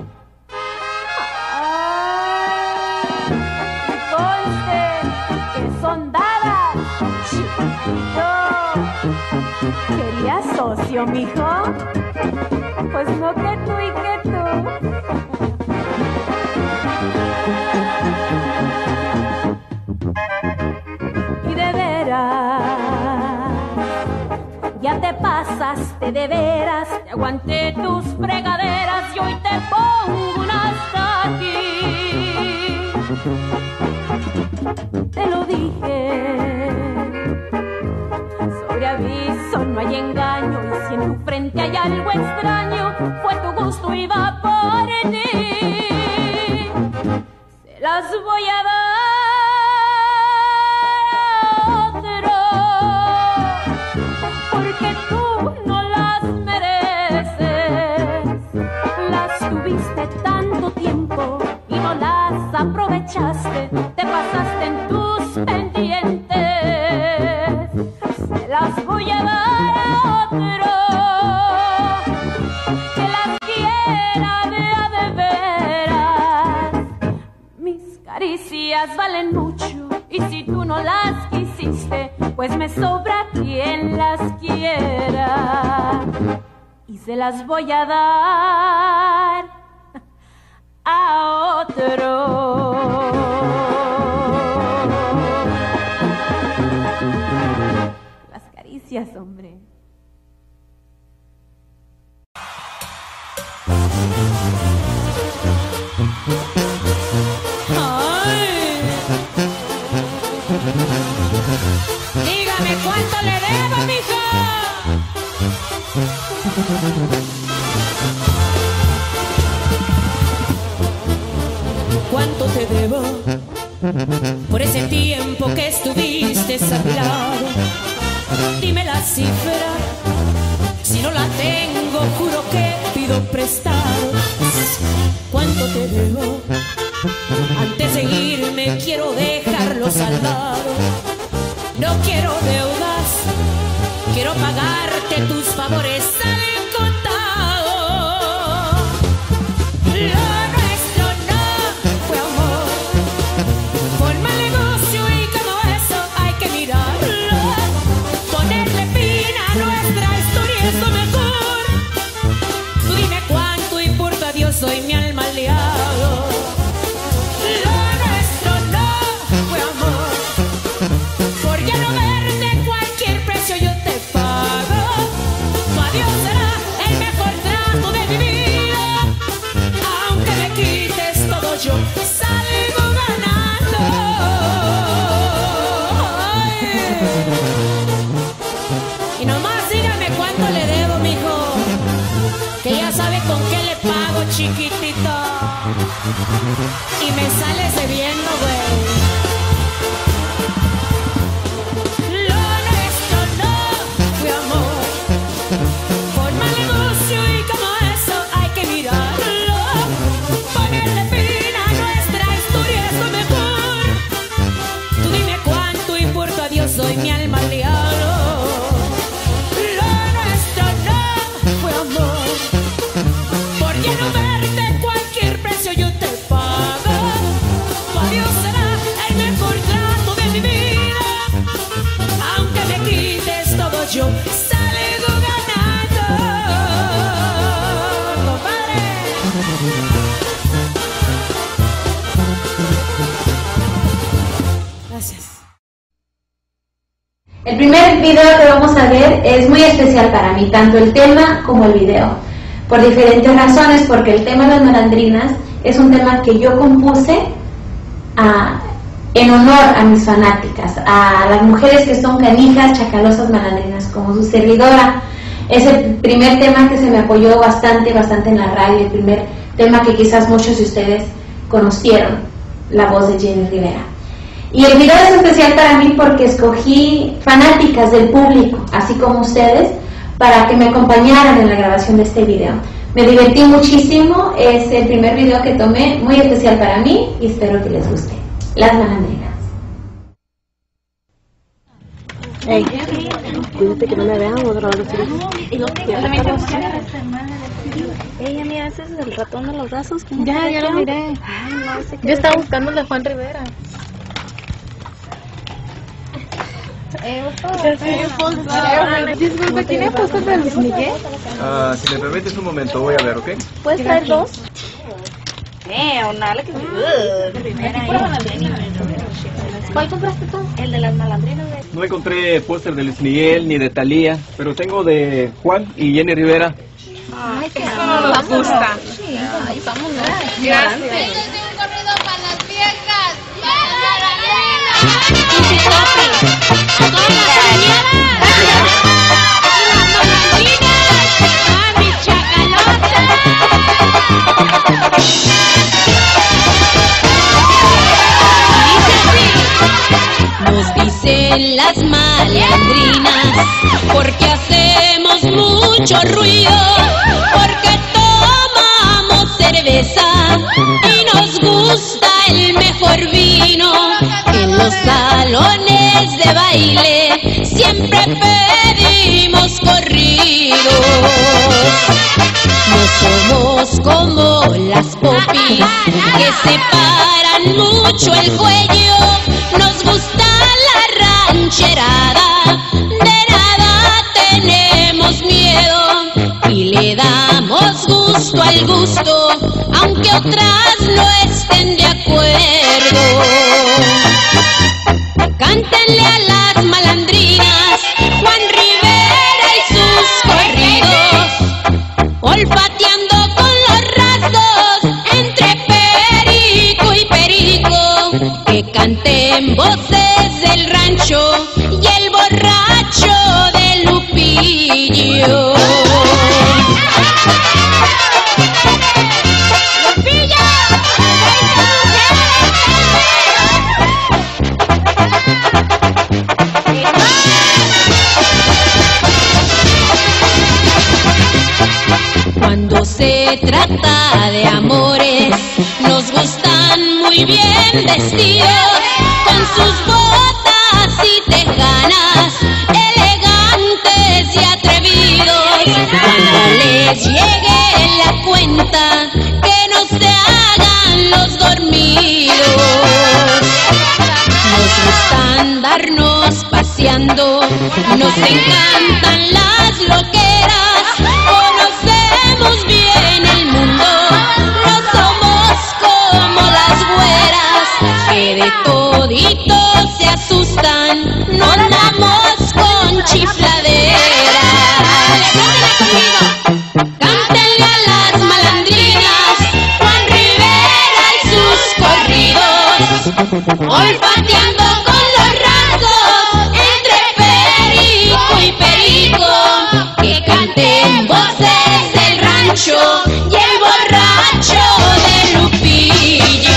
Son dadas, chiquitito. ¿Querías socio, mijo? Pues no que tú y que tú. Y de veras, amaste de veras, te aguanté tus fregaderas y hoy te pongo un hasta aquí. Te lo dije, sobre aviso no hay engaño, y si en tu frente hay algo extraño, fue tu gusto y va por ti. Se las voy a dar a otro, porque tú no las mereces. Las tuviste tanto tiempo y no las aprovechaste, te pasaste en tus pendientes. Se las voy a dar a otro, que las quiera de a de veras. Mis caricias valen mucho, y si tú no las quisiste, pues me sobra quien las quiera. Y se las voy a dar a otro. Las caricias, hombre. Ay. Dígame cuánto le debo, mija. ¿Cuánto te debo por ese tiempo que estuviste a mi lado? Dime la cifra, si no la tengo, juro que pido prestado. ¿Cuánto te debo? Antes de irme quiero dejarlo saldado. No quiero deudas, quiero pagarte tus favores al contado. Lo nuestro no fue amor, por mal negocio, y como eso hay que mirarlo. Ponerle fin a nuestra historia es lo mejor. Tú dime cuánto importa a Dios, soy mi alma aliado. Lo nuestro no fue amor, por ya no verte cualquier precio yo te pago. Pa' Dios será el mejor trato de mi vida, aunque me quites todo yo salgo ganando. Ay. Y nomás dígame cuánto le debo, mijo, que ya sabe con qué le pago, chiquitito. Y me sales debiendo, güey. Lo nuestro no fue amor, por mal negocio, y como eso hay que mirarlo. Ponerle fin a nuestra historia es lo mejor. Tú dime cuánto importa a Dios, soy mi alma aliado. Lo nuestro no fue amor, por ya no verte cualquier precio yo te pago. Pa' Dios será el mejor trato de mi vida, aunque me quites todo yo salgo ganando, compadre. Gracias. El primer video que vamos a ver es muy especial para mí, tanto el tema como el video, por diferentes razones, porque el tema de las malandrinas es un tema que yo compuse a, en honor a mis fanáticas, a las mujeres que son canijas, chacalosas, malandrinas, como su servidora. Es el primer tema que se me apoyó bastante, bastante en la radio, el primer tema que quizás muchos de ustedes conocieron, la voz de Jenny Rivera. Y el video es especial para mí porque escogí fanáticas del público, así como ustedes, para que me acompañaran en la grabación de este video. Me divertí muchísimo, es el primer video que tomé, muy especial para mí, y espero que les guste. Las malandrinas. Ey, cuídate que no me vean otra vez. Ella, mira, ese es el ratón de los brazos. Ya, ya lo miré. Ay, no sé qué. Yo estaba buscando el de Juan Rivera. Eh, Disculpe, ¿tiene postas de Luis Miguel? Ah, si me permites un momento, voy a ver, ¿ok? ¿Puedes traer dos? Eh, una que... ¿Cuál compraste tú? El de las malandrinas. De... No encontré póster de Luis Miguel ni de Thalía, pero tengo de Juan y Jenny Rivera. Ay, que eso no nos gusta. Sí, ay, vamos, gracias. Gracias. Un corrido para las viejas. Nos dicen las malandrinas porque hacemos mucho ruido, porque tomamos cerveza y nos gusta el mejor vino. En los salones de baile siempre pedimos corridos. No somos como las popis que se paran mucho el cuello. Nos gusta la rancherada, de nada tenemos miedo y le damos gusto al gusto, aunque otras no estén de acuerdo. Cántenle a las malandrinas Juan Rivera y sus corridos, olfateando con los rasgos entre perico y perico, que canten voces del rancho y el borracho de Lupillo. Cuando se trata de amores, nos gustan muy bien vestidos, con sus botas y tejanas, elegantes y atrevidos. Cuando les llegue la cuenta, que no se hagan los dormidos. Nos gusta andarnos paseando, nos encantan las loqueras, conocemos bien el mundo, no somos como las güeras, que de toditos se asustan, no andamos con chifladeras. Cántenle a las malandrinas Juan Rivera y sus corridos, olfateando con los rasgos entre perico y perico, que canten voces del rancho y el borracho de Lupillo.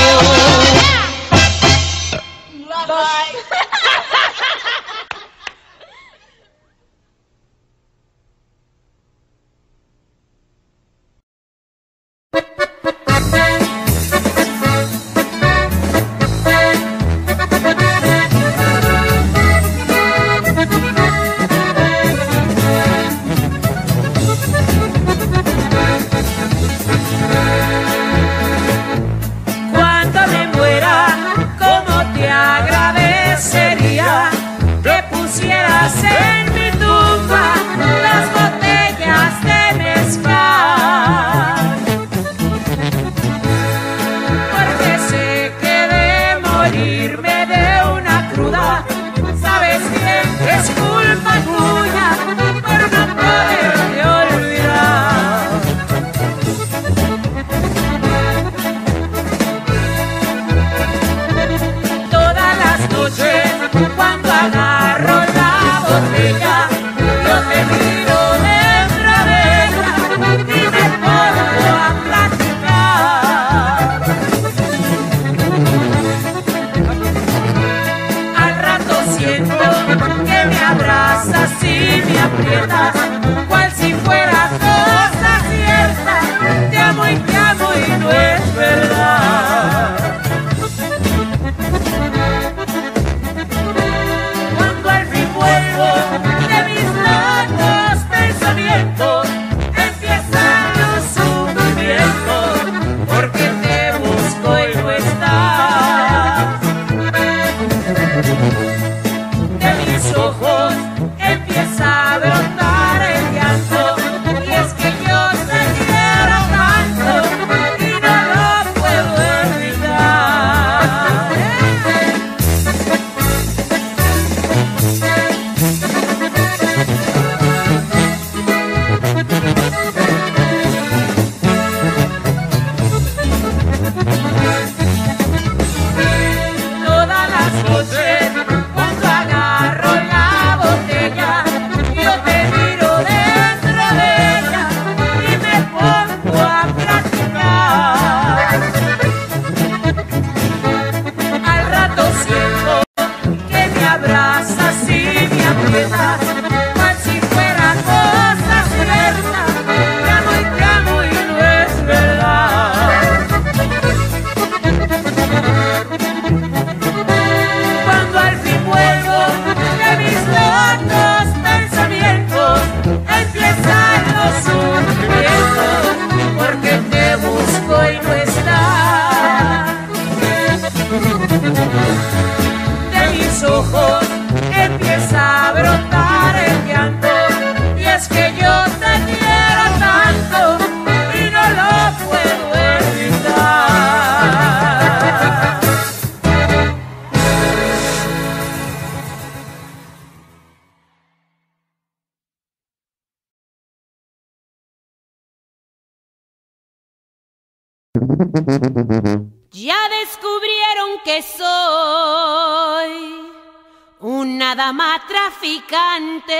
Ya descubrieron que soy una dama traficante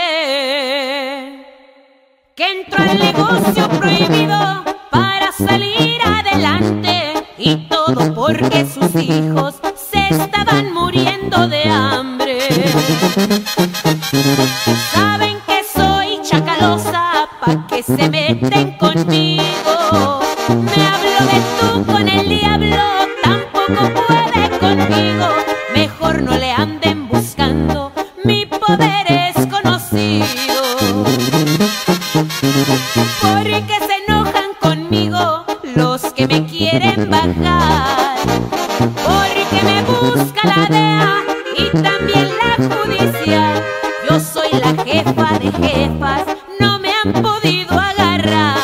que entró al negocio prohibido para salir adelante, y todo porque sus hijos se estaban muriendo de hambre. Saben que soy chacalosa, pa' que se meten conmigo. Me hablo de tú con el diablo, tampoco puede conmigo. Mejor no le anden buscando, mi poder es conocido. Porque se enojan conmigo los que me quieren bajar, porque me busca la D E A y también la judicial. Yo soy la jefa de jefas, no me han podido agarrar.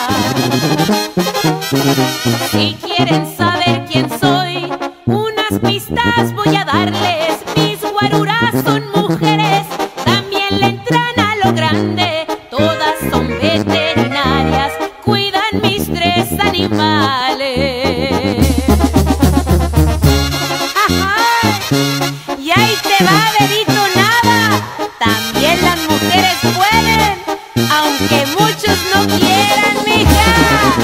Si quieren saber quién soy, unas pistas voy a darles. Mis guaruras son mujeres, también le entran a lo grande. Todas son veterinarias, cuidan mis tres animales. ¡Ajá! Y ahí te va, bebito, nada. También las mujeres pueden, aunque muchos no quieran, mija.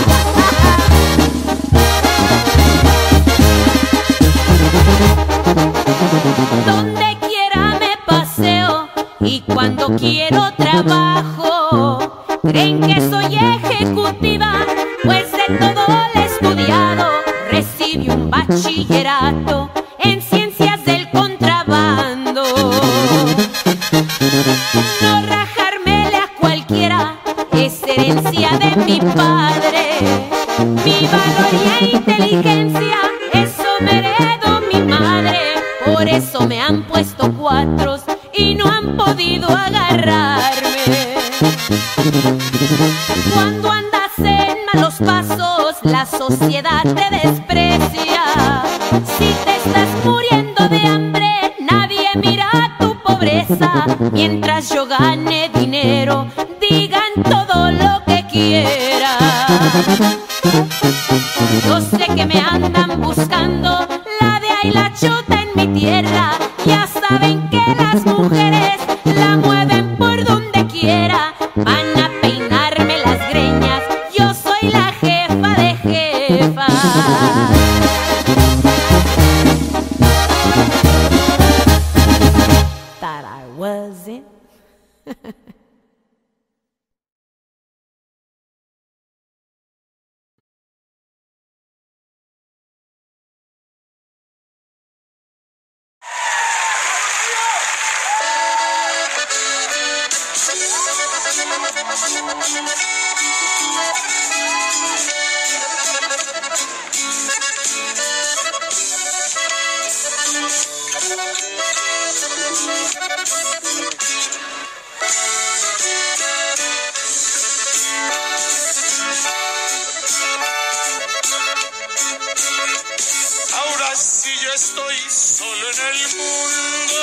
Donde quiera me paseo y cuando quiero trabajo. Creen que soy ejecutiva, pues de todo lo he estudiado. Recibí un bachillerato en ciencias del contrabando. No rajármele a cualquiera es herencia de mi padre. Mi valor y inteligencia, eso me heredó mi madre. Por eso me han puesto cuatros y no han podido agarrarme. Cuando andas en malos pasos, la sociedad te desprecia. Si te estás muriendo de hambre, nadie mira tu pobreza. Mientras yo gane dinero, digan todo lo que quieran. Yo sé que me andan buscando, la D E A y la chota en mi tierra. Ya saben que las mujeres la mueven por donde quiera. Van a peinarme las greñas, yo soy la jefa de jefas. Thought I wasn't. Ahora sí yo estoy solo en el mundo,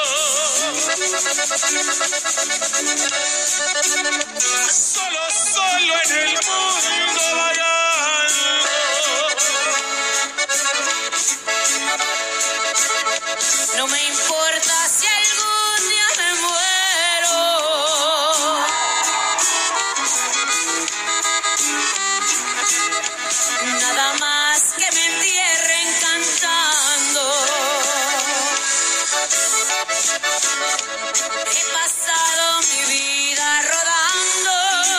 solo, solo en el mundo vagando. No me importa si algún día me muero. Nada más que me entierren cantando. He pasado mi vida rodando.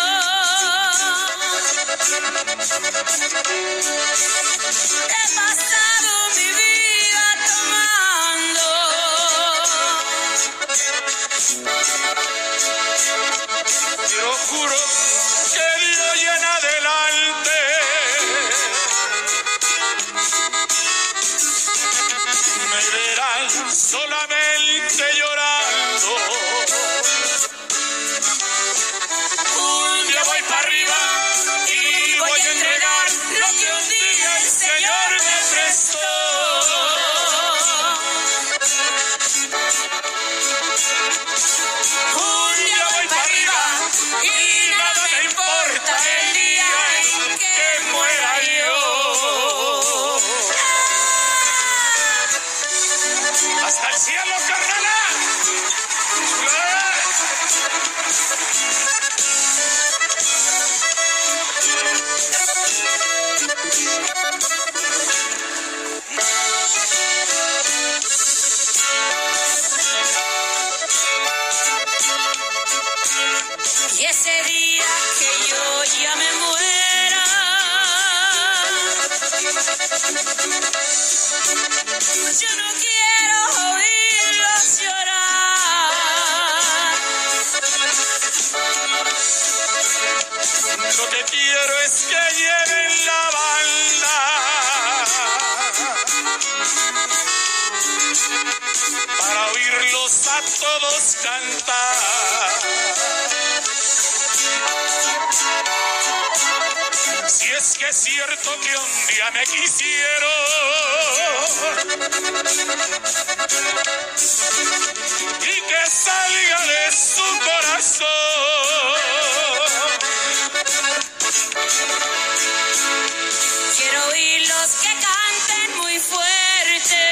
He pasado mi vida tomando. Yo juro que de hoy en adelante me verán solamente llorando. Un día voy para arriba y voy a entregar lo que un día el Señor me prestó. Un día voy para arriba y nada yo no quiero oírlos llorar. Lo que quiero es que lleven la banda para oírlos a todos cantar. Si es que es cierto que un día me quisieron y que salga de su corazón, quiero oírlos que canten muy fuerte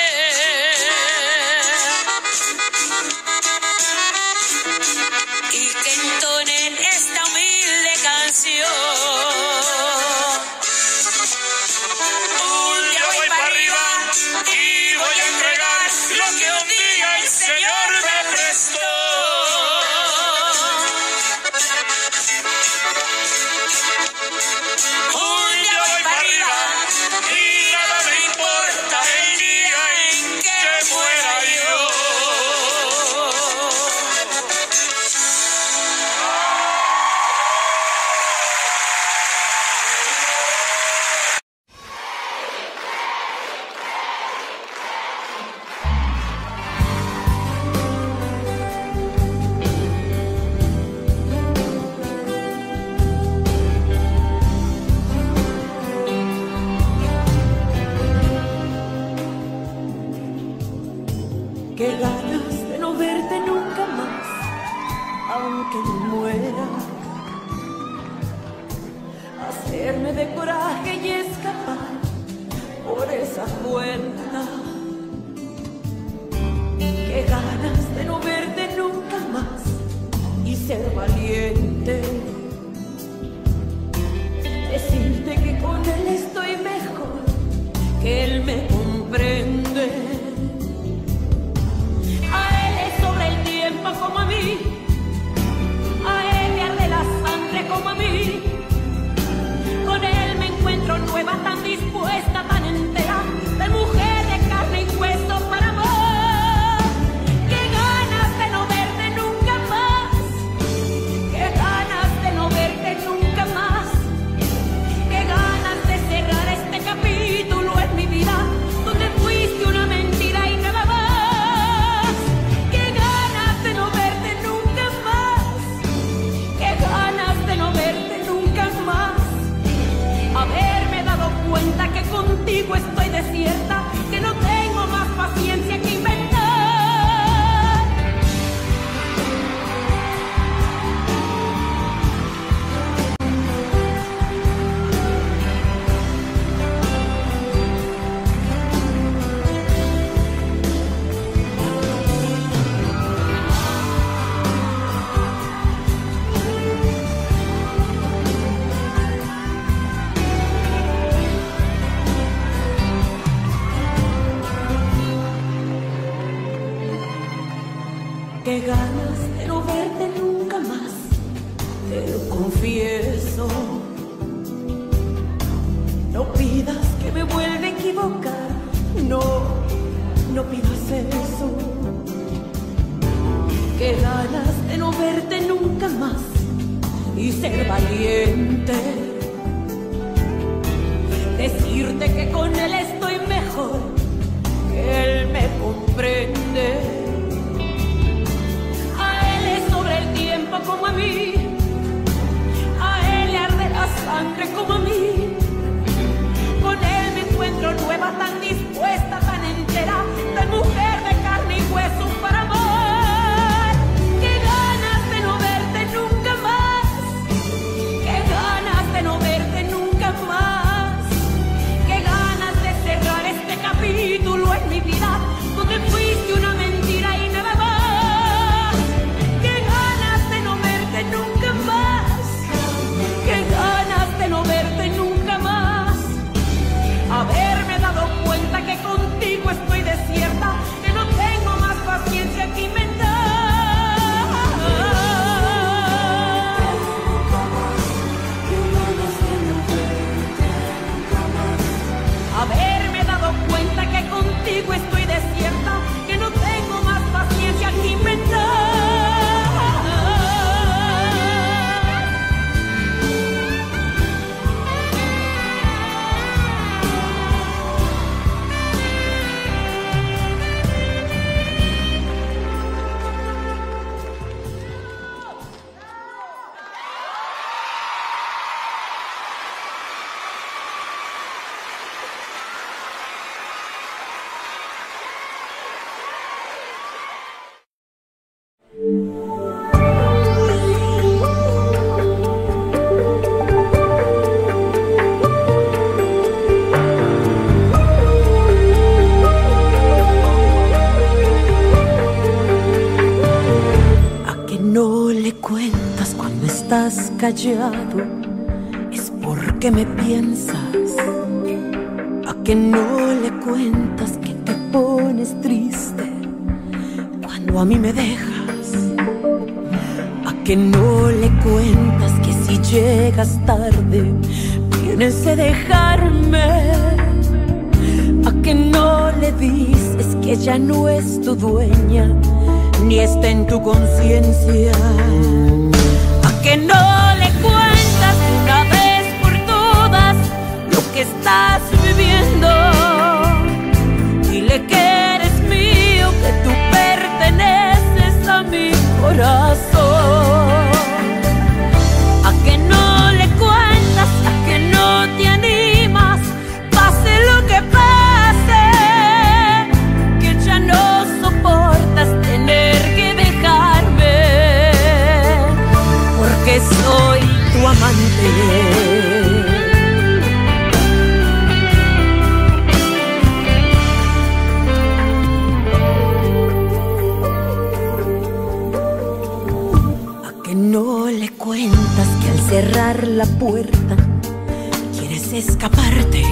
y que entonen esta humilde canción. Un día voy para arriba y voy a entregar lo que un día el Señor me prestó. Un día voy para arriba y nada me importa el día en que muera yo. Qué ganas de no verte nunca más, aunque me muera. Hacerme de coraje y escapar por esa puerta. Qué ganas de no verte nunca más y ser valiente. Decirte que con él estoy mejor, que él me comprende. Como a mí, a él le arde la sangre como a mí. Con él me encuentro nueva, tan dispuesta, tan entera, de mujer de carne y hueso para amor. Qué ganas de no verte nunca más, qué ganas de no verte nunca más, qué ganas de cerrar este capítulo en mi vida, donde fuiste una mentira y nada más. Haberme dado cuenta que contigo estoy desierta, que no tengo más paciencia que inventar. Qué ganas de no verte nunca más, te lo confieso. No pidas que me vuelva a equivocar, no, no pidas eso. Qué ganas de no verte nunca más y ser valiente. Decirte que con él estoy mejor, que él me comprende. Como a mí, a él le arde la sangre como a mí. Con él me encuentro nueva, tan dispuesta, tan entera, tan mujer de carne y hueso para amor. Qué ganas de no verte nunca más, qué ganas de no verte nunca más, qué ganas callado es porque me piensas. ¿A que no le cuentas que te pones triste cuando a mí me dejas? ¿A que no le cuentas que si llegas tarde tienes que dejarme? ¿A que no le dices que ya no es tu dueña ni está en tu conciencia? ¿A que no le cuentas de una vez por todas lo que estás viviendo? Dile que eres mío, que tú perteneces a mi corazón. ¿A que no le cuentas? ¿A que no te animas? Pase lo que pase, que ya no soportas tener que dejarme, porque soy tu amante. No le cuentas que al cerrar la puerta quieres escaparte.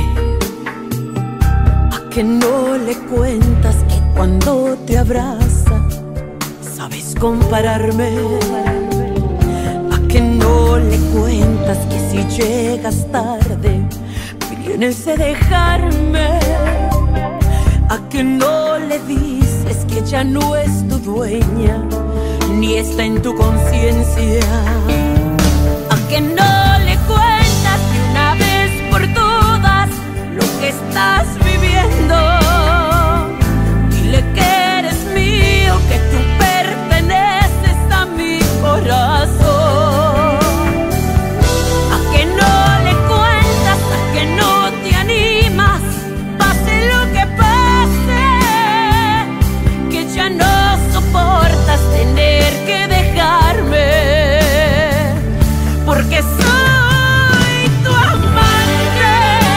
¿A que no le cuentas que cuando te abraza sabes compararme? ¿A que no le cuentas que si llegas tarde vienes a dejarme? ¿A que no le dices que ya no es tu dueña ni está en tu conciencia? ¿A que no le cuentas de una vez por todas lo que estás viviendo? Dile que eres mío, que tú perteneces a mi corazón. ¿A que no le cuentas? ¿A que no te animas? Pase lo que pase, que ya no soportas tener que dejarme, porque soy tu amante.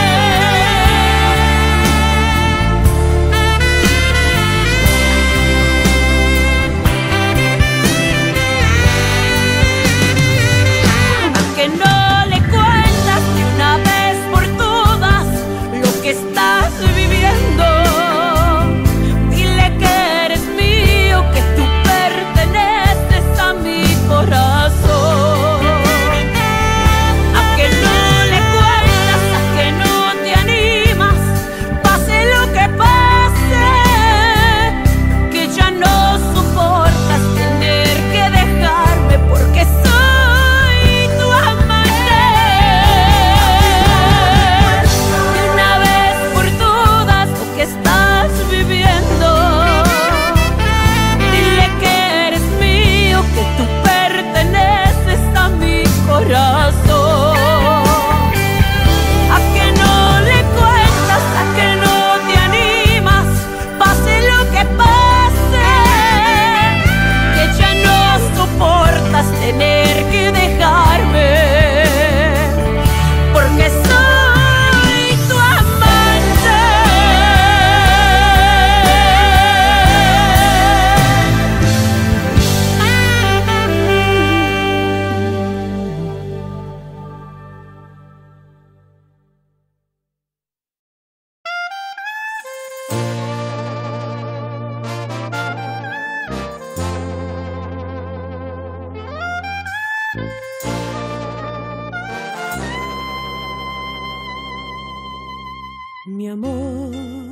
¿A que no le cuentas de una vez por todas lo que estás viviendo? Dile que eres mío, que tú perteneces a mi corazón. ¿A que no le cuentas? ¿A que no te animas? Pase lo que pase, que ya no soportas tener que dejarme, porque soy tu amante. De una vez por todas lo que estás viviendo, dile que eres mío, que tú perteneces a mi corazón. ¿A que no le cuentas? ¿A que no te animas? Pase lo que pase, que ya no soportas tener que dejarme, porque soy tu amante. Mi amor,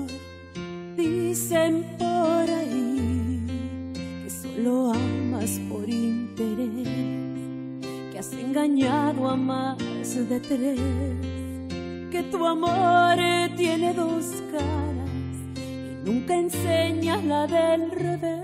dicen por ahí que solo amas por interés, que has engañado a más de tres, que tu amor tiene dos caras y nunca enseñas la del revés.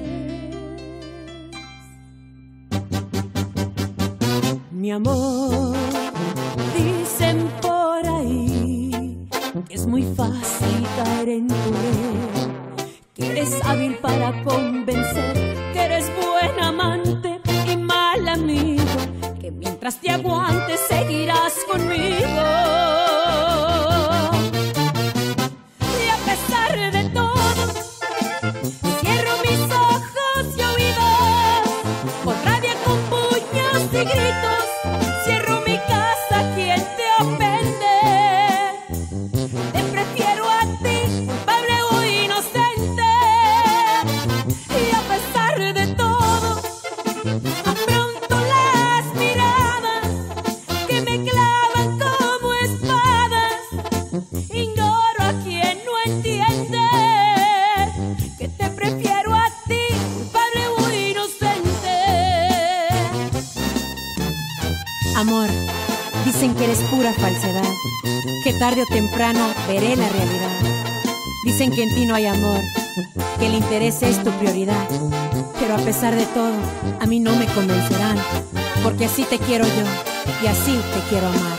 Mi amor, dicen por ahí que es muy fácil caer en tu red, que eres hábil para convencer, que eres buen amante y mal amigo, que mientras te aguantes seguirás conmigo. Y a pesar de todo, cierro mis ojos y oídos, con rabia, con puños y gritos, pura falsedad, que tarde o temprano veré la realidad. Dicen que en ti no hay amor, que el interés es tu prioridad, pero a pesar de todo, a mí no me convencerán, porque así te quiero yo y así te quiero amar.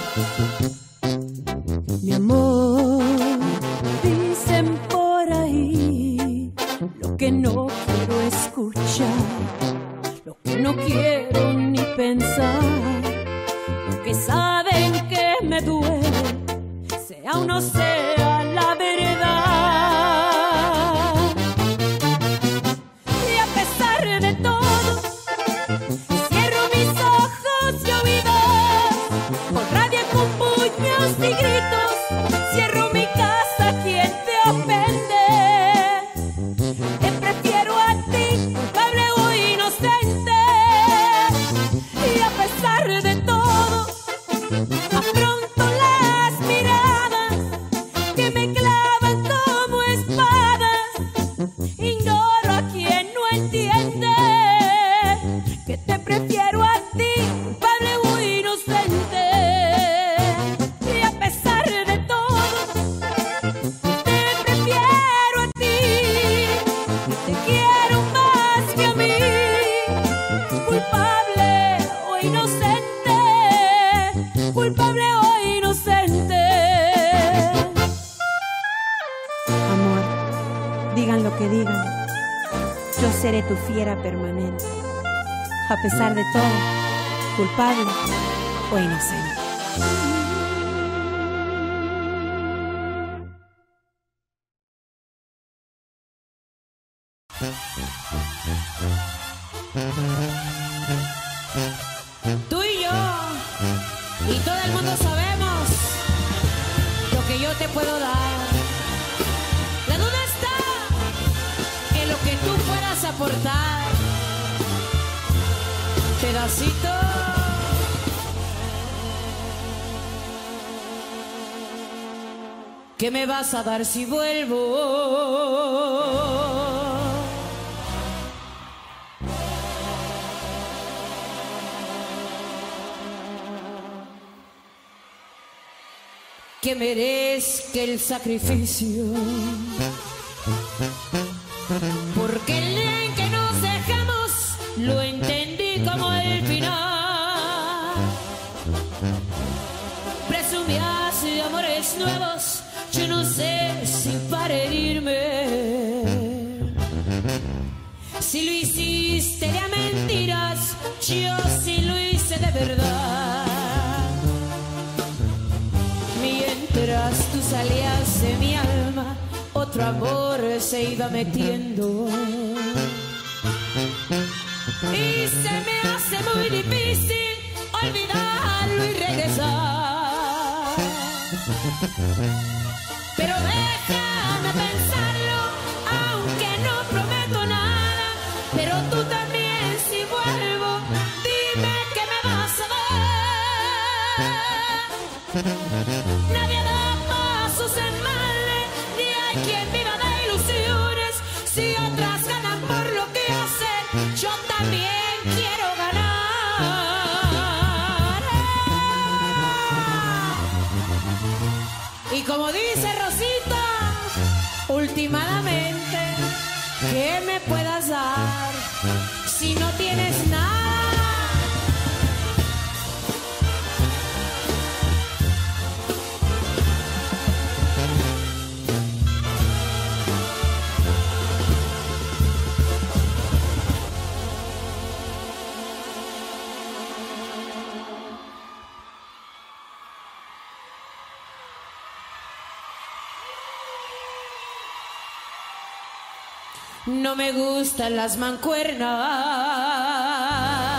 Mi amor, dicen por ahí lo que no quiero escuchar, lo que no quiero ni pensar, lo que saben que me duele, sea o no sea la verdad. Y a pesar de todo, cierro mis ojos y oídos, con rabia, con puños y gritos, cierro mi casa, quien te ofende. Te prefiero a ti, culpable o inocente. Y a pesar de todo, afronto las miradas que me clavan como espadas. Ignoro a quien no entiende que te prefiero a ti, culpable o inocente. Y a pesar de todo, te prefiero a ti y te quiero más que a mí, culpable o inocente, culpable o inocente. Amor, digan lo que digan, yo seré tu fiera permanente, a pesar de todo, culpable o inocente. Tú y yo, y todo el mundo sabemos lo que yo te puedo dar. La duda está en lo que tú puedas aportar. Pedacito. ¿Qué me vas a dar si vuelvo? Que merezca el sacrificio, porque el día en que nos dejamos lo entendí como el final. Presumías de amores nuevos, yo no sé si para herirme. Si lo hiciste de a mentiras, yo sí lo hice de verdad. Mientras tú salías de mi alma, otro amor se iba metiendo. Y se me hace muy difícil olvidarlo y regresar. Pero déjame pensarlo, aunque no prometo nada. Pero tú también, si vuelvo, dime que me vas a dar. Nadie da pasos en balde, ni hay quien viva de ilusiones. Si otras ganan por lo que hacen, yo también quiero ganar. Y como dice Rosita, últimamente, ¿qué me puedas dar si no tienes nada? No me gustan las mancuernas.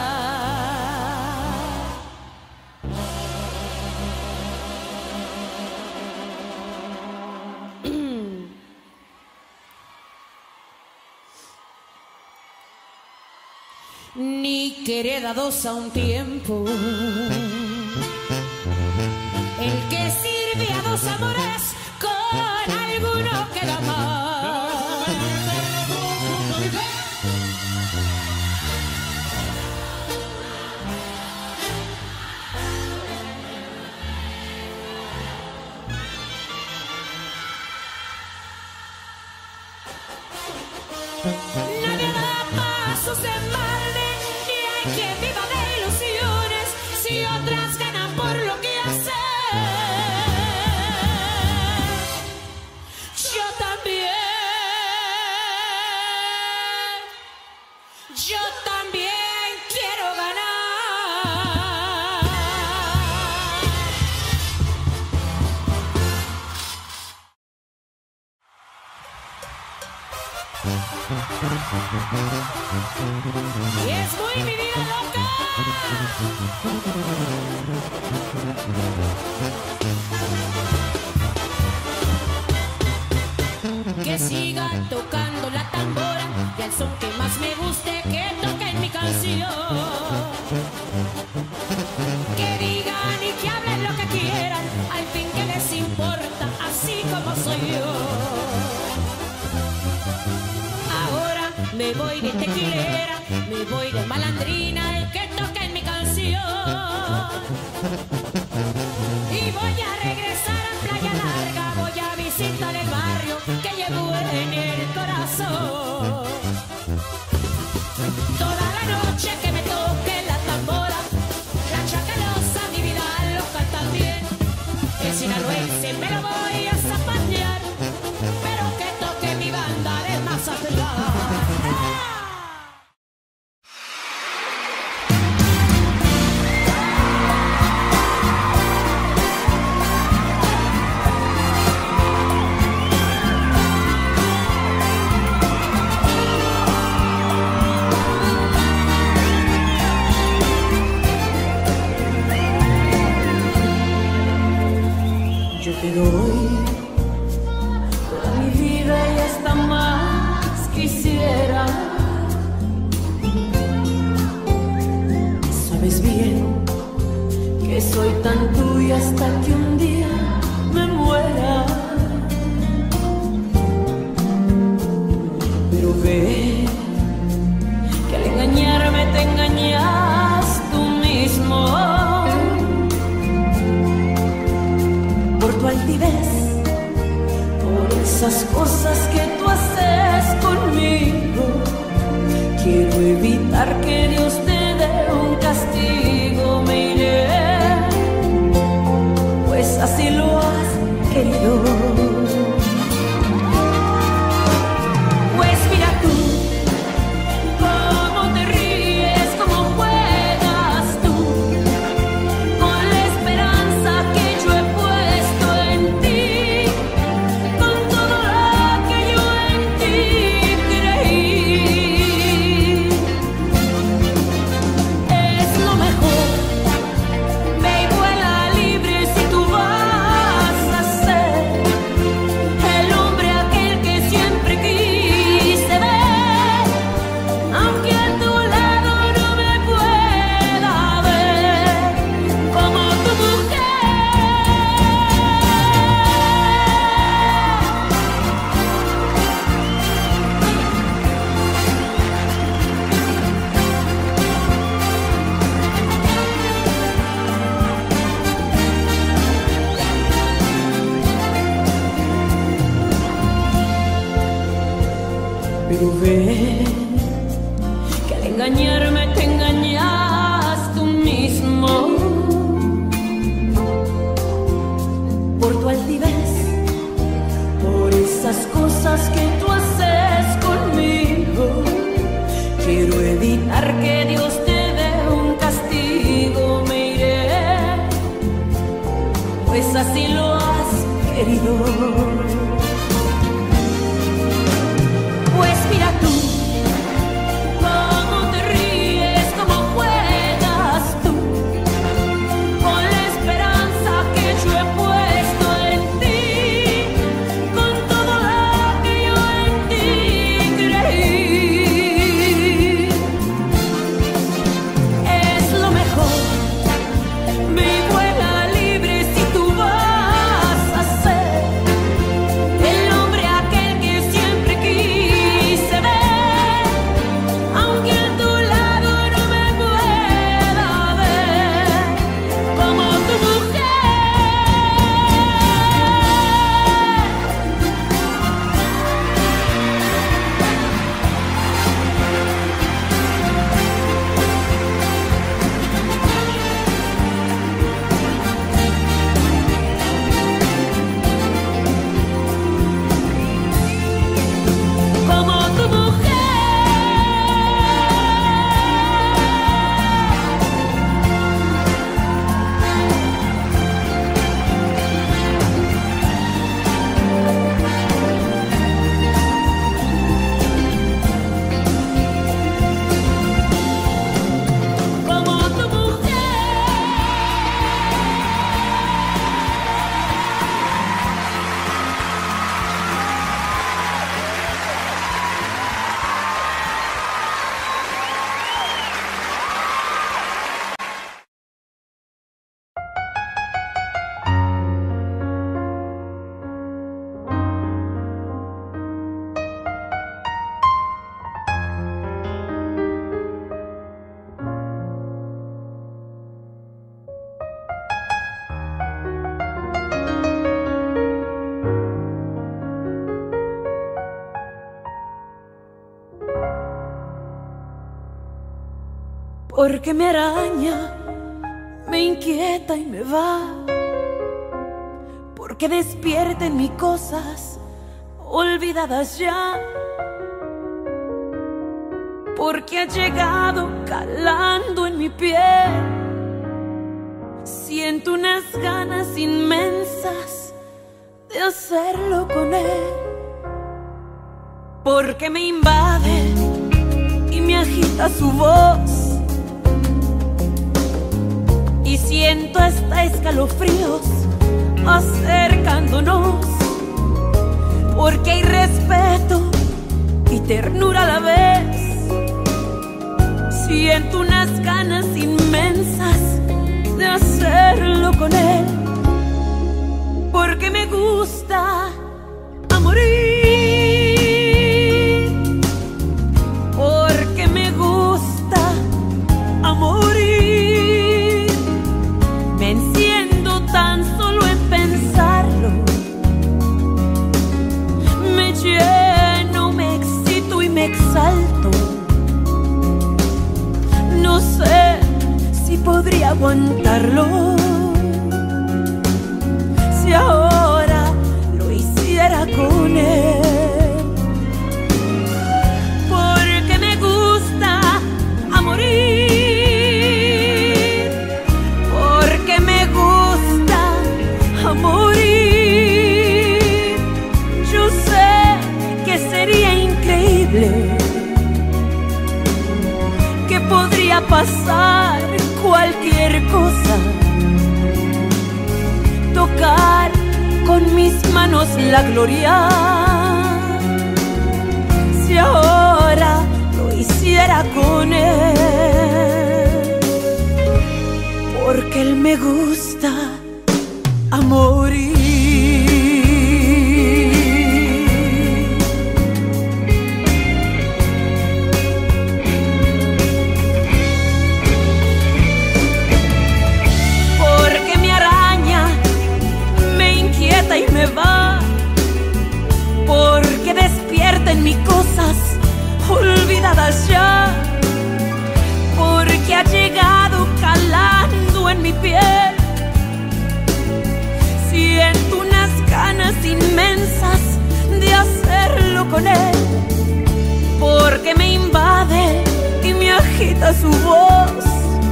Ni queredados a un tiempo. El que sirve a dos amores con alguno queda mal. Y es muy mi vida loca. Que siga tocando la tambora y al son que más me guste que toquen mi canción. Que digan y que hablen lo que quieran, al fin que les importa, así como soy yo. Ahora me voy de tequilera, me voy de malandrina, el que toque mi canción. Y voy a regresar a Playa Larga, voy a visitar el barrio que llevo en el corazón. Toda la noche que me toque la tambora, la chacalosa, mi vida loca también. El sinaloense me lo voy a zapatear, pero que toque mi banda de Mazatlán. Yo te doy toda mi vida y hasta más quisiera. Sabes bien que soy tan tuya hasta que un día me muera. Pero ve que al engañarme te engañas tú mismo. Por tu altivez, por esas cosas que tú haces conmigo, quiero evitar que Dios te dé un castigo. Me iré, pues así lo has querido. Pues mira tú cómo te ríes, cómo juegas tú con la esperanza que yo he puesto en ti, con todo lo que yo en ti creí. Es lo mejor, ve y vuela libre si tú vas a ser el hombre aquel que siempre quise ver, aunque a tu lado no me pueda ver como tu mujer. Pero ve que al engañarme te engañas tú mismo. Por tu altivez, por esas cosas que tú haces conmigo, quiero evitar que Dios te dé un castigo. Me iré, pues así lo has querido. Pues mira tú cómo te ríes, cómo juegas tú con la esperanza que yo he puesto en ti, con todo lo que yo en ti creí. Es lo mejor, ve y vuela libre si tú vas a ser porque me araña, me inquieta y me va, porque despierta en mí cosas olvidadas ya, porque ha llegado calando en mi piel. Siento unas ganas inmensas de hacerlo con él, porque me invade y me agita su voz, y siento hasta escalofríos acercándonos, porque hay respeto y ternura a la vez. Siento unas ganas inmensas de hacerlo con él, porque me gusta a morir, porque me gusta a morir. Me enciendo tan solo en pensarlo, me lleno, me excito y me exalto. No sé si podría aguantarlo si ahora lo hiciera con él, porque me gusta a morir, porque me gusta a morir. Yo sé que sería increíble, que podría pasar cualquier cosa, tocar con mis manos la gloria, si ahora lo hiciera con él, porque él me gusta a morir. Y me va, porque despierta en mí cosas olvidadas ya, porque ha llegado calando en mi piel. Siento unas ganas inmensas de hacerlo con él, porque me invade y me agita su voz,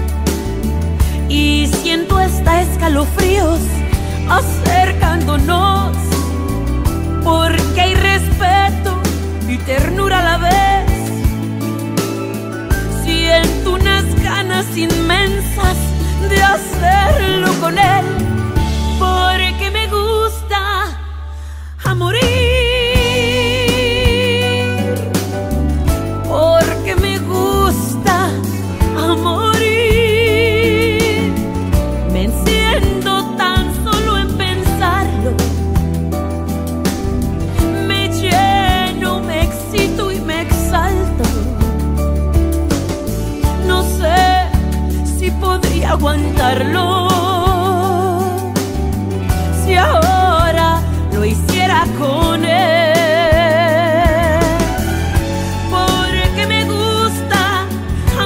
y siento hasta escalofríos acercándonos, porque hay respeto y ternura a la vez. Siento unas ganas inmensas de hacerlo con él, porque me gusta a morir, porque me gusta a morir. Me enciendo tan solo en pensarlo, me lleno, me excito y me exalto. No sé si podría aguantarlo si ahora lo hiciera con él, porque me gusta a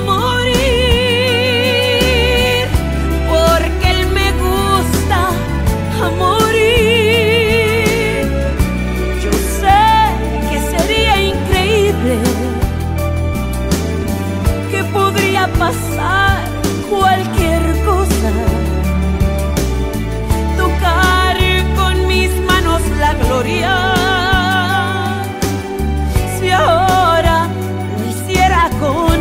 morir, porque él me gusta a morir. Yo sé que sería increíble, que podría pasar cualquier cosa, tocar con mis manos la gloria, si ahora lo hiciera con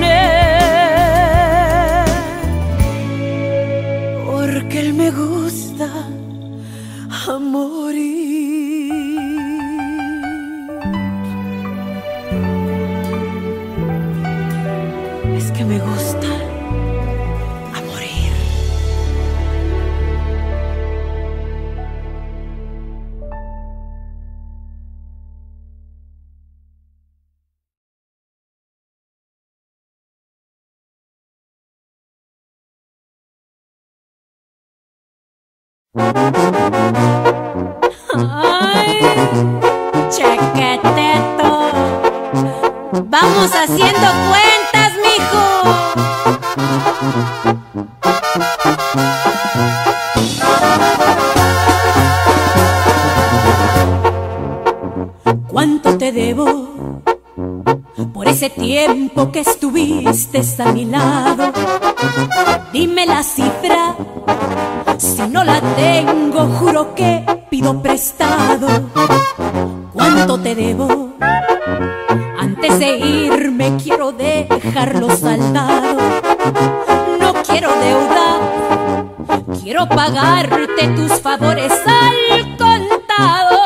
él, porque él me gusta a morir. Es que me gusta a morir. Ay, chequeteto. Vamos haciendo cuentas, mijo. cuánto te debo por ese tiempo que estuviste a mi lado. Dime la cifra, si no la tengo, juro que pido prestado. ¿Cuánto te debo? Antes de irme quiero dejarlo saldado. No quiero deuda, quiero pagarte tus favores al contado.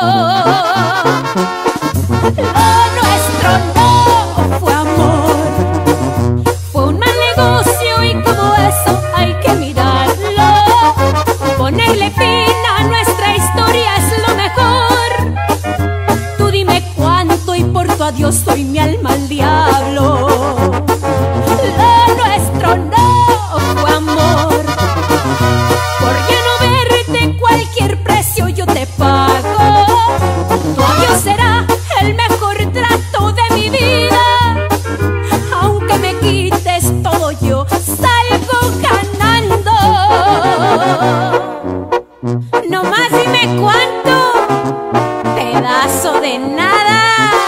Lo nuestro no fue amor, fue un mal negocio y como eso hay que mirarlo. Ponerle fin a nuestra historia es lo mejor. Tú dime cuánto y por tu adiós doy mi alma al diablo. Lo nuestro no fue amor, por ya no verte cualquier precio yo te pago. Tu adiós será el mejor trato de mi vida. Aunque me quites todo yo salgo ganando. No más dime cuánto, pedazo de nada.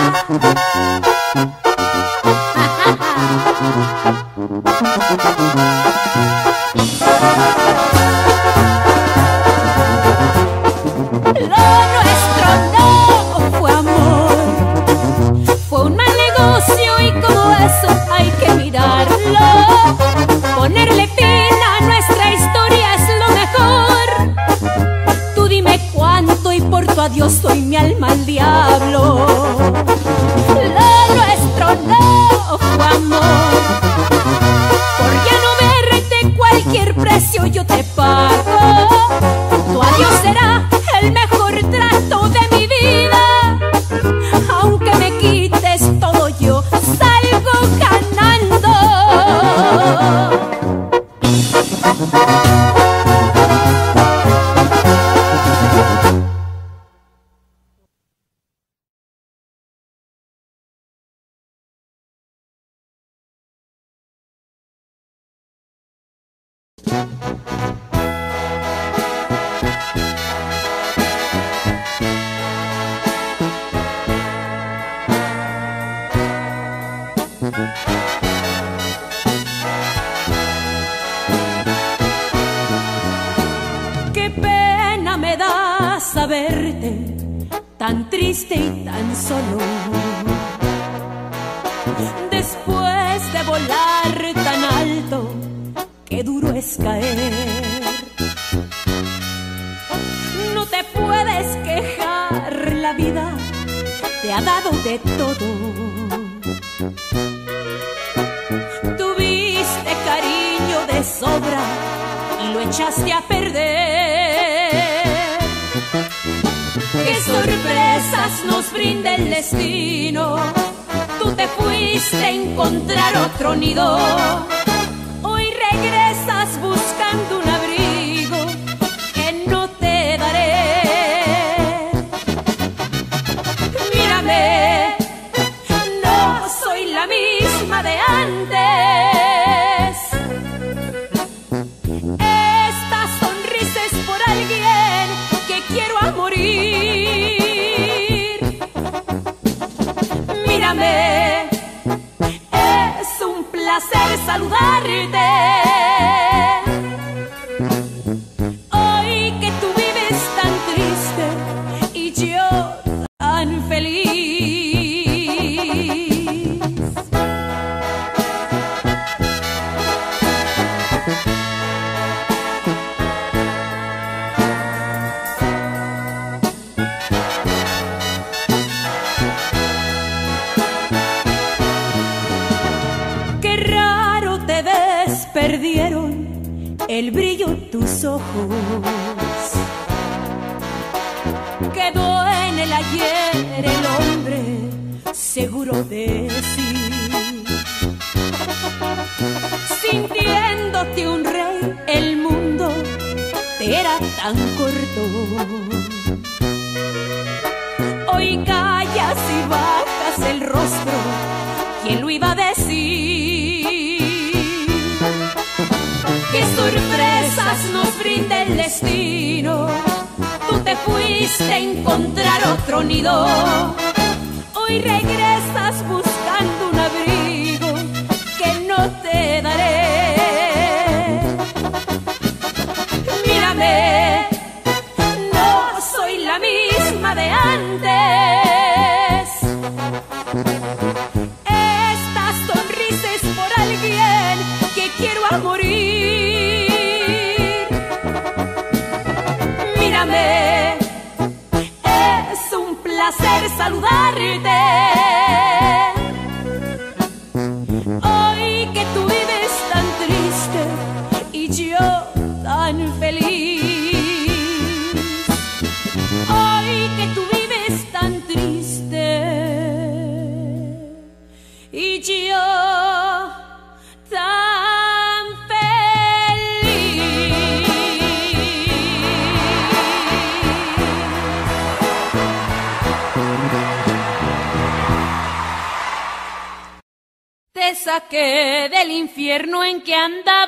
Lo nuestro no fue amor, fue un mal negocio y como eso hay que mirarlo. Ponerle fin a nuestra historia es lo mejor. Tú dime cuánto y por tu adiós doy mi alma al diablo. Lo nuestro no fue amor, por ya no verte cualquier precio yo te pago. Tu adiós será el mejor trato de mi vida. Aunque me quites todo yo salgo ganando. Qué pena me da saberte tan triste y tan solo. Después de volar tan alto, qué duro es caer. No te puedes quejar, la vida te ha dado de todo. Tuviste cariño de sobra y lo echaste a perder. Qué sorpresas nos brinda el destino. Tú te fuiste a encontrar otro nido. Hoy regresas buscando un abrigo que no te daré. Mírame, no soy la misma de antes. Esta sonrisa es por alguien que quiero a morir. Mírame, es un placer saludarte. Hoy que tú vives tan triste y yo tan feliz. Qué raro te ves, perdieron el brillo en tus ojos. Quedó en el ayer el hombre seguro de sí. Sintiéndote un rey, el mundo te era tan corto. Hoy callas y bajas el rostro, ¿quién lo iba a decir? Qué sorpresas nos brinda el destino. Tú te fuiste a encontrar otro nido. hoy regresas buscando un abrigo que no te daré. Mírame, no soy la misma de antes. Esta sonrisa es por alguien que quiero a morir. Mírame, es un placer saludarte. Hoy que tú vives tan triste y yo tan feliz. Hoy que tú vives tan triste y yo tan feliz. Te saqué del infierno en que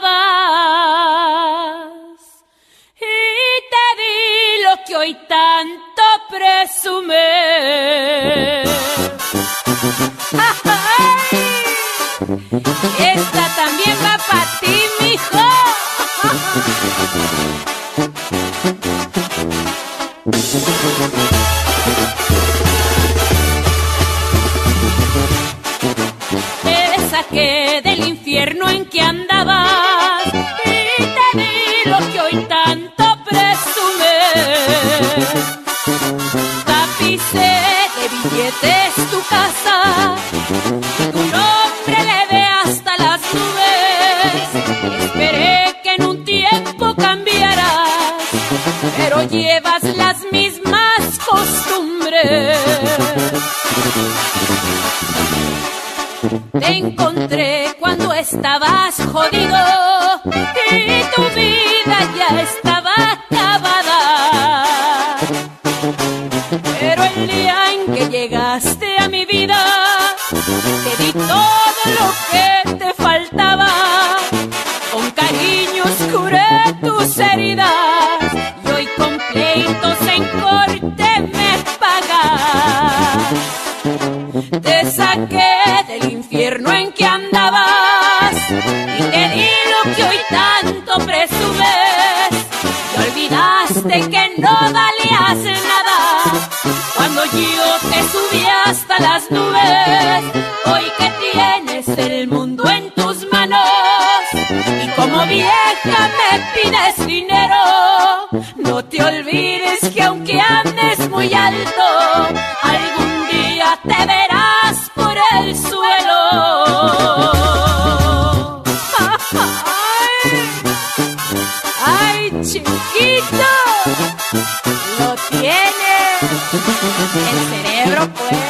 andabas y te di lo que hoy tanto presumes. Esta también va para ti, mijo. Te saqué del infierno en que andabas y te di lo que hoy tanto presumes. Tapicé de billetes tu casa, tu nombre le dé hasta las nubes. Esperé que en un tiempo cambiaras, pero llevas las mismas costumbres. Te encontré cuando estabas jodido y tu vida ya estaba acabada. Pero el día en que llegaste a mi vida, te di todo lo que te faltaba. Con cariño curé tus heridas y hoy con pleitos en corte me pagas. Te saqué del infierno en que andabas y te di lo que hoy tanto presumes. Te olvidaste que no valías nada cuando yo te subí hasta las nubes. Hoy que tienes el mundo en tus manos y como vieja me pides dinero, no te olvides que aunque andes muy alto, algún día te verás por el suelo. ¡Ay, chiquito! Lo tienes el cerebro, pues.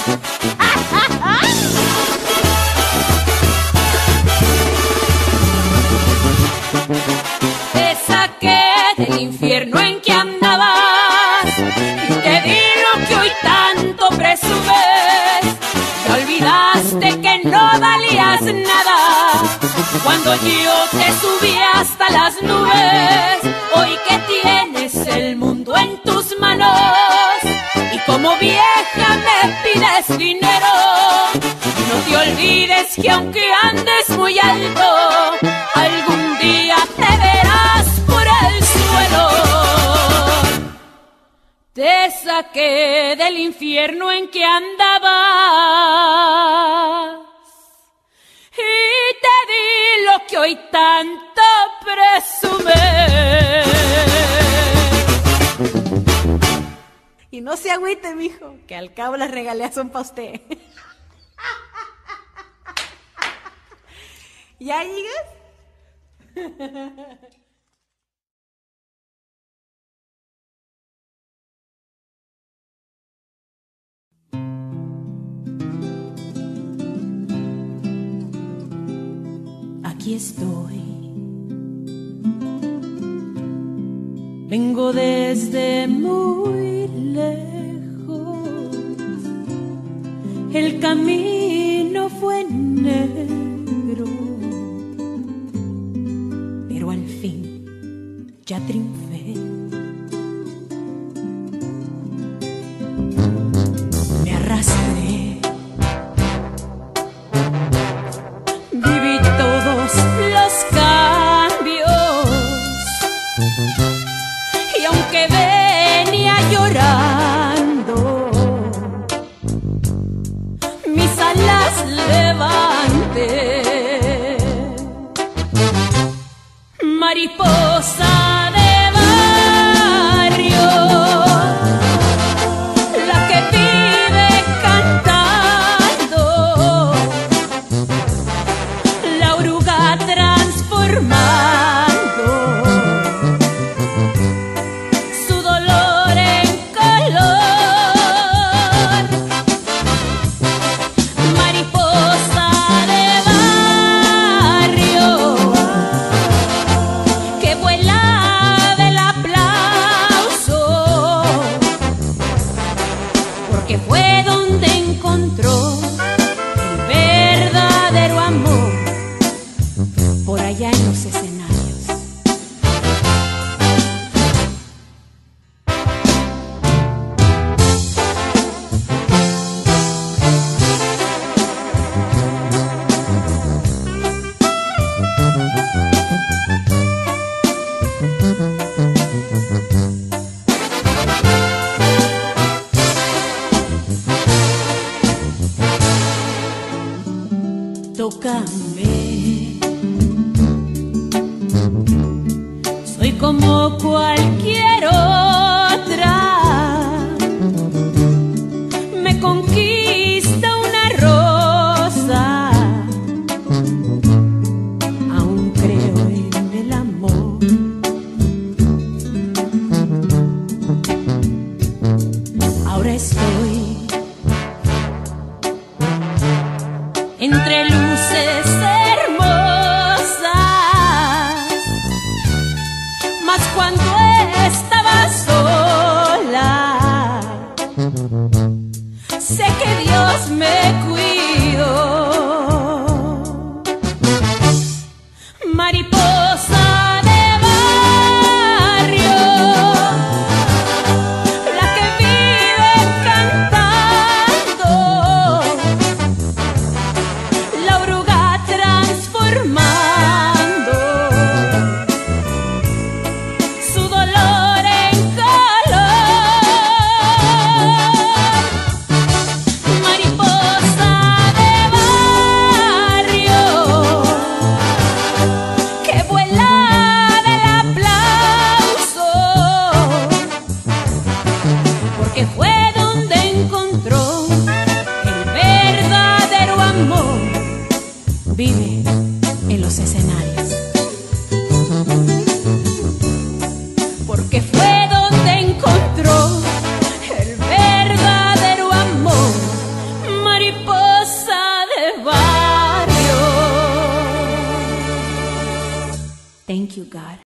Te saqué del infierno en que andabas y te di lo que hoy tanto presumes. Te olvidaste que no valías nada cuando yo te subí hasta las nubes. Hoy que tienes el mundo en tus manos y como vieja me pides dinero, no te olvides que aunque andes muy alto, algún día te verás por el suelo. Te saqué del infierno en que andabas y te di lo que hoy tanto presumes. Y no se agüite, mijo, que al cabo las regalías son pa' usted. ¿Ya llegas? Aquí estoy. Vengo desde muy lejos. El camino fue negro, pero al fin ya triunfé. Me arrastré tócame. Soy como cualquier otra. Me conquista una rosa. Aún creo en el amor. Ahora estoy entre luces hermosas, mas cuando estaba sola, sé que Dios me cuidó. Mariposa de barrio, la que vive cantando, la oruga transformando su dolor en calor. Mariposa de barrio, que vuela del aplauso, porque fue donde encontró el verdadero amor. Vive en los escenarios, porque fue donde encontró el verdadero amor. Mariposa de barrio. Thank you, God.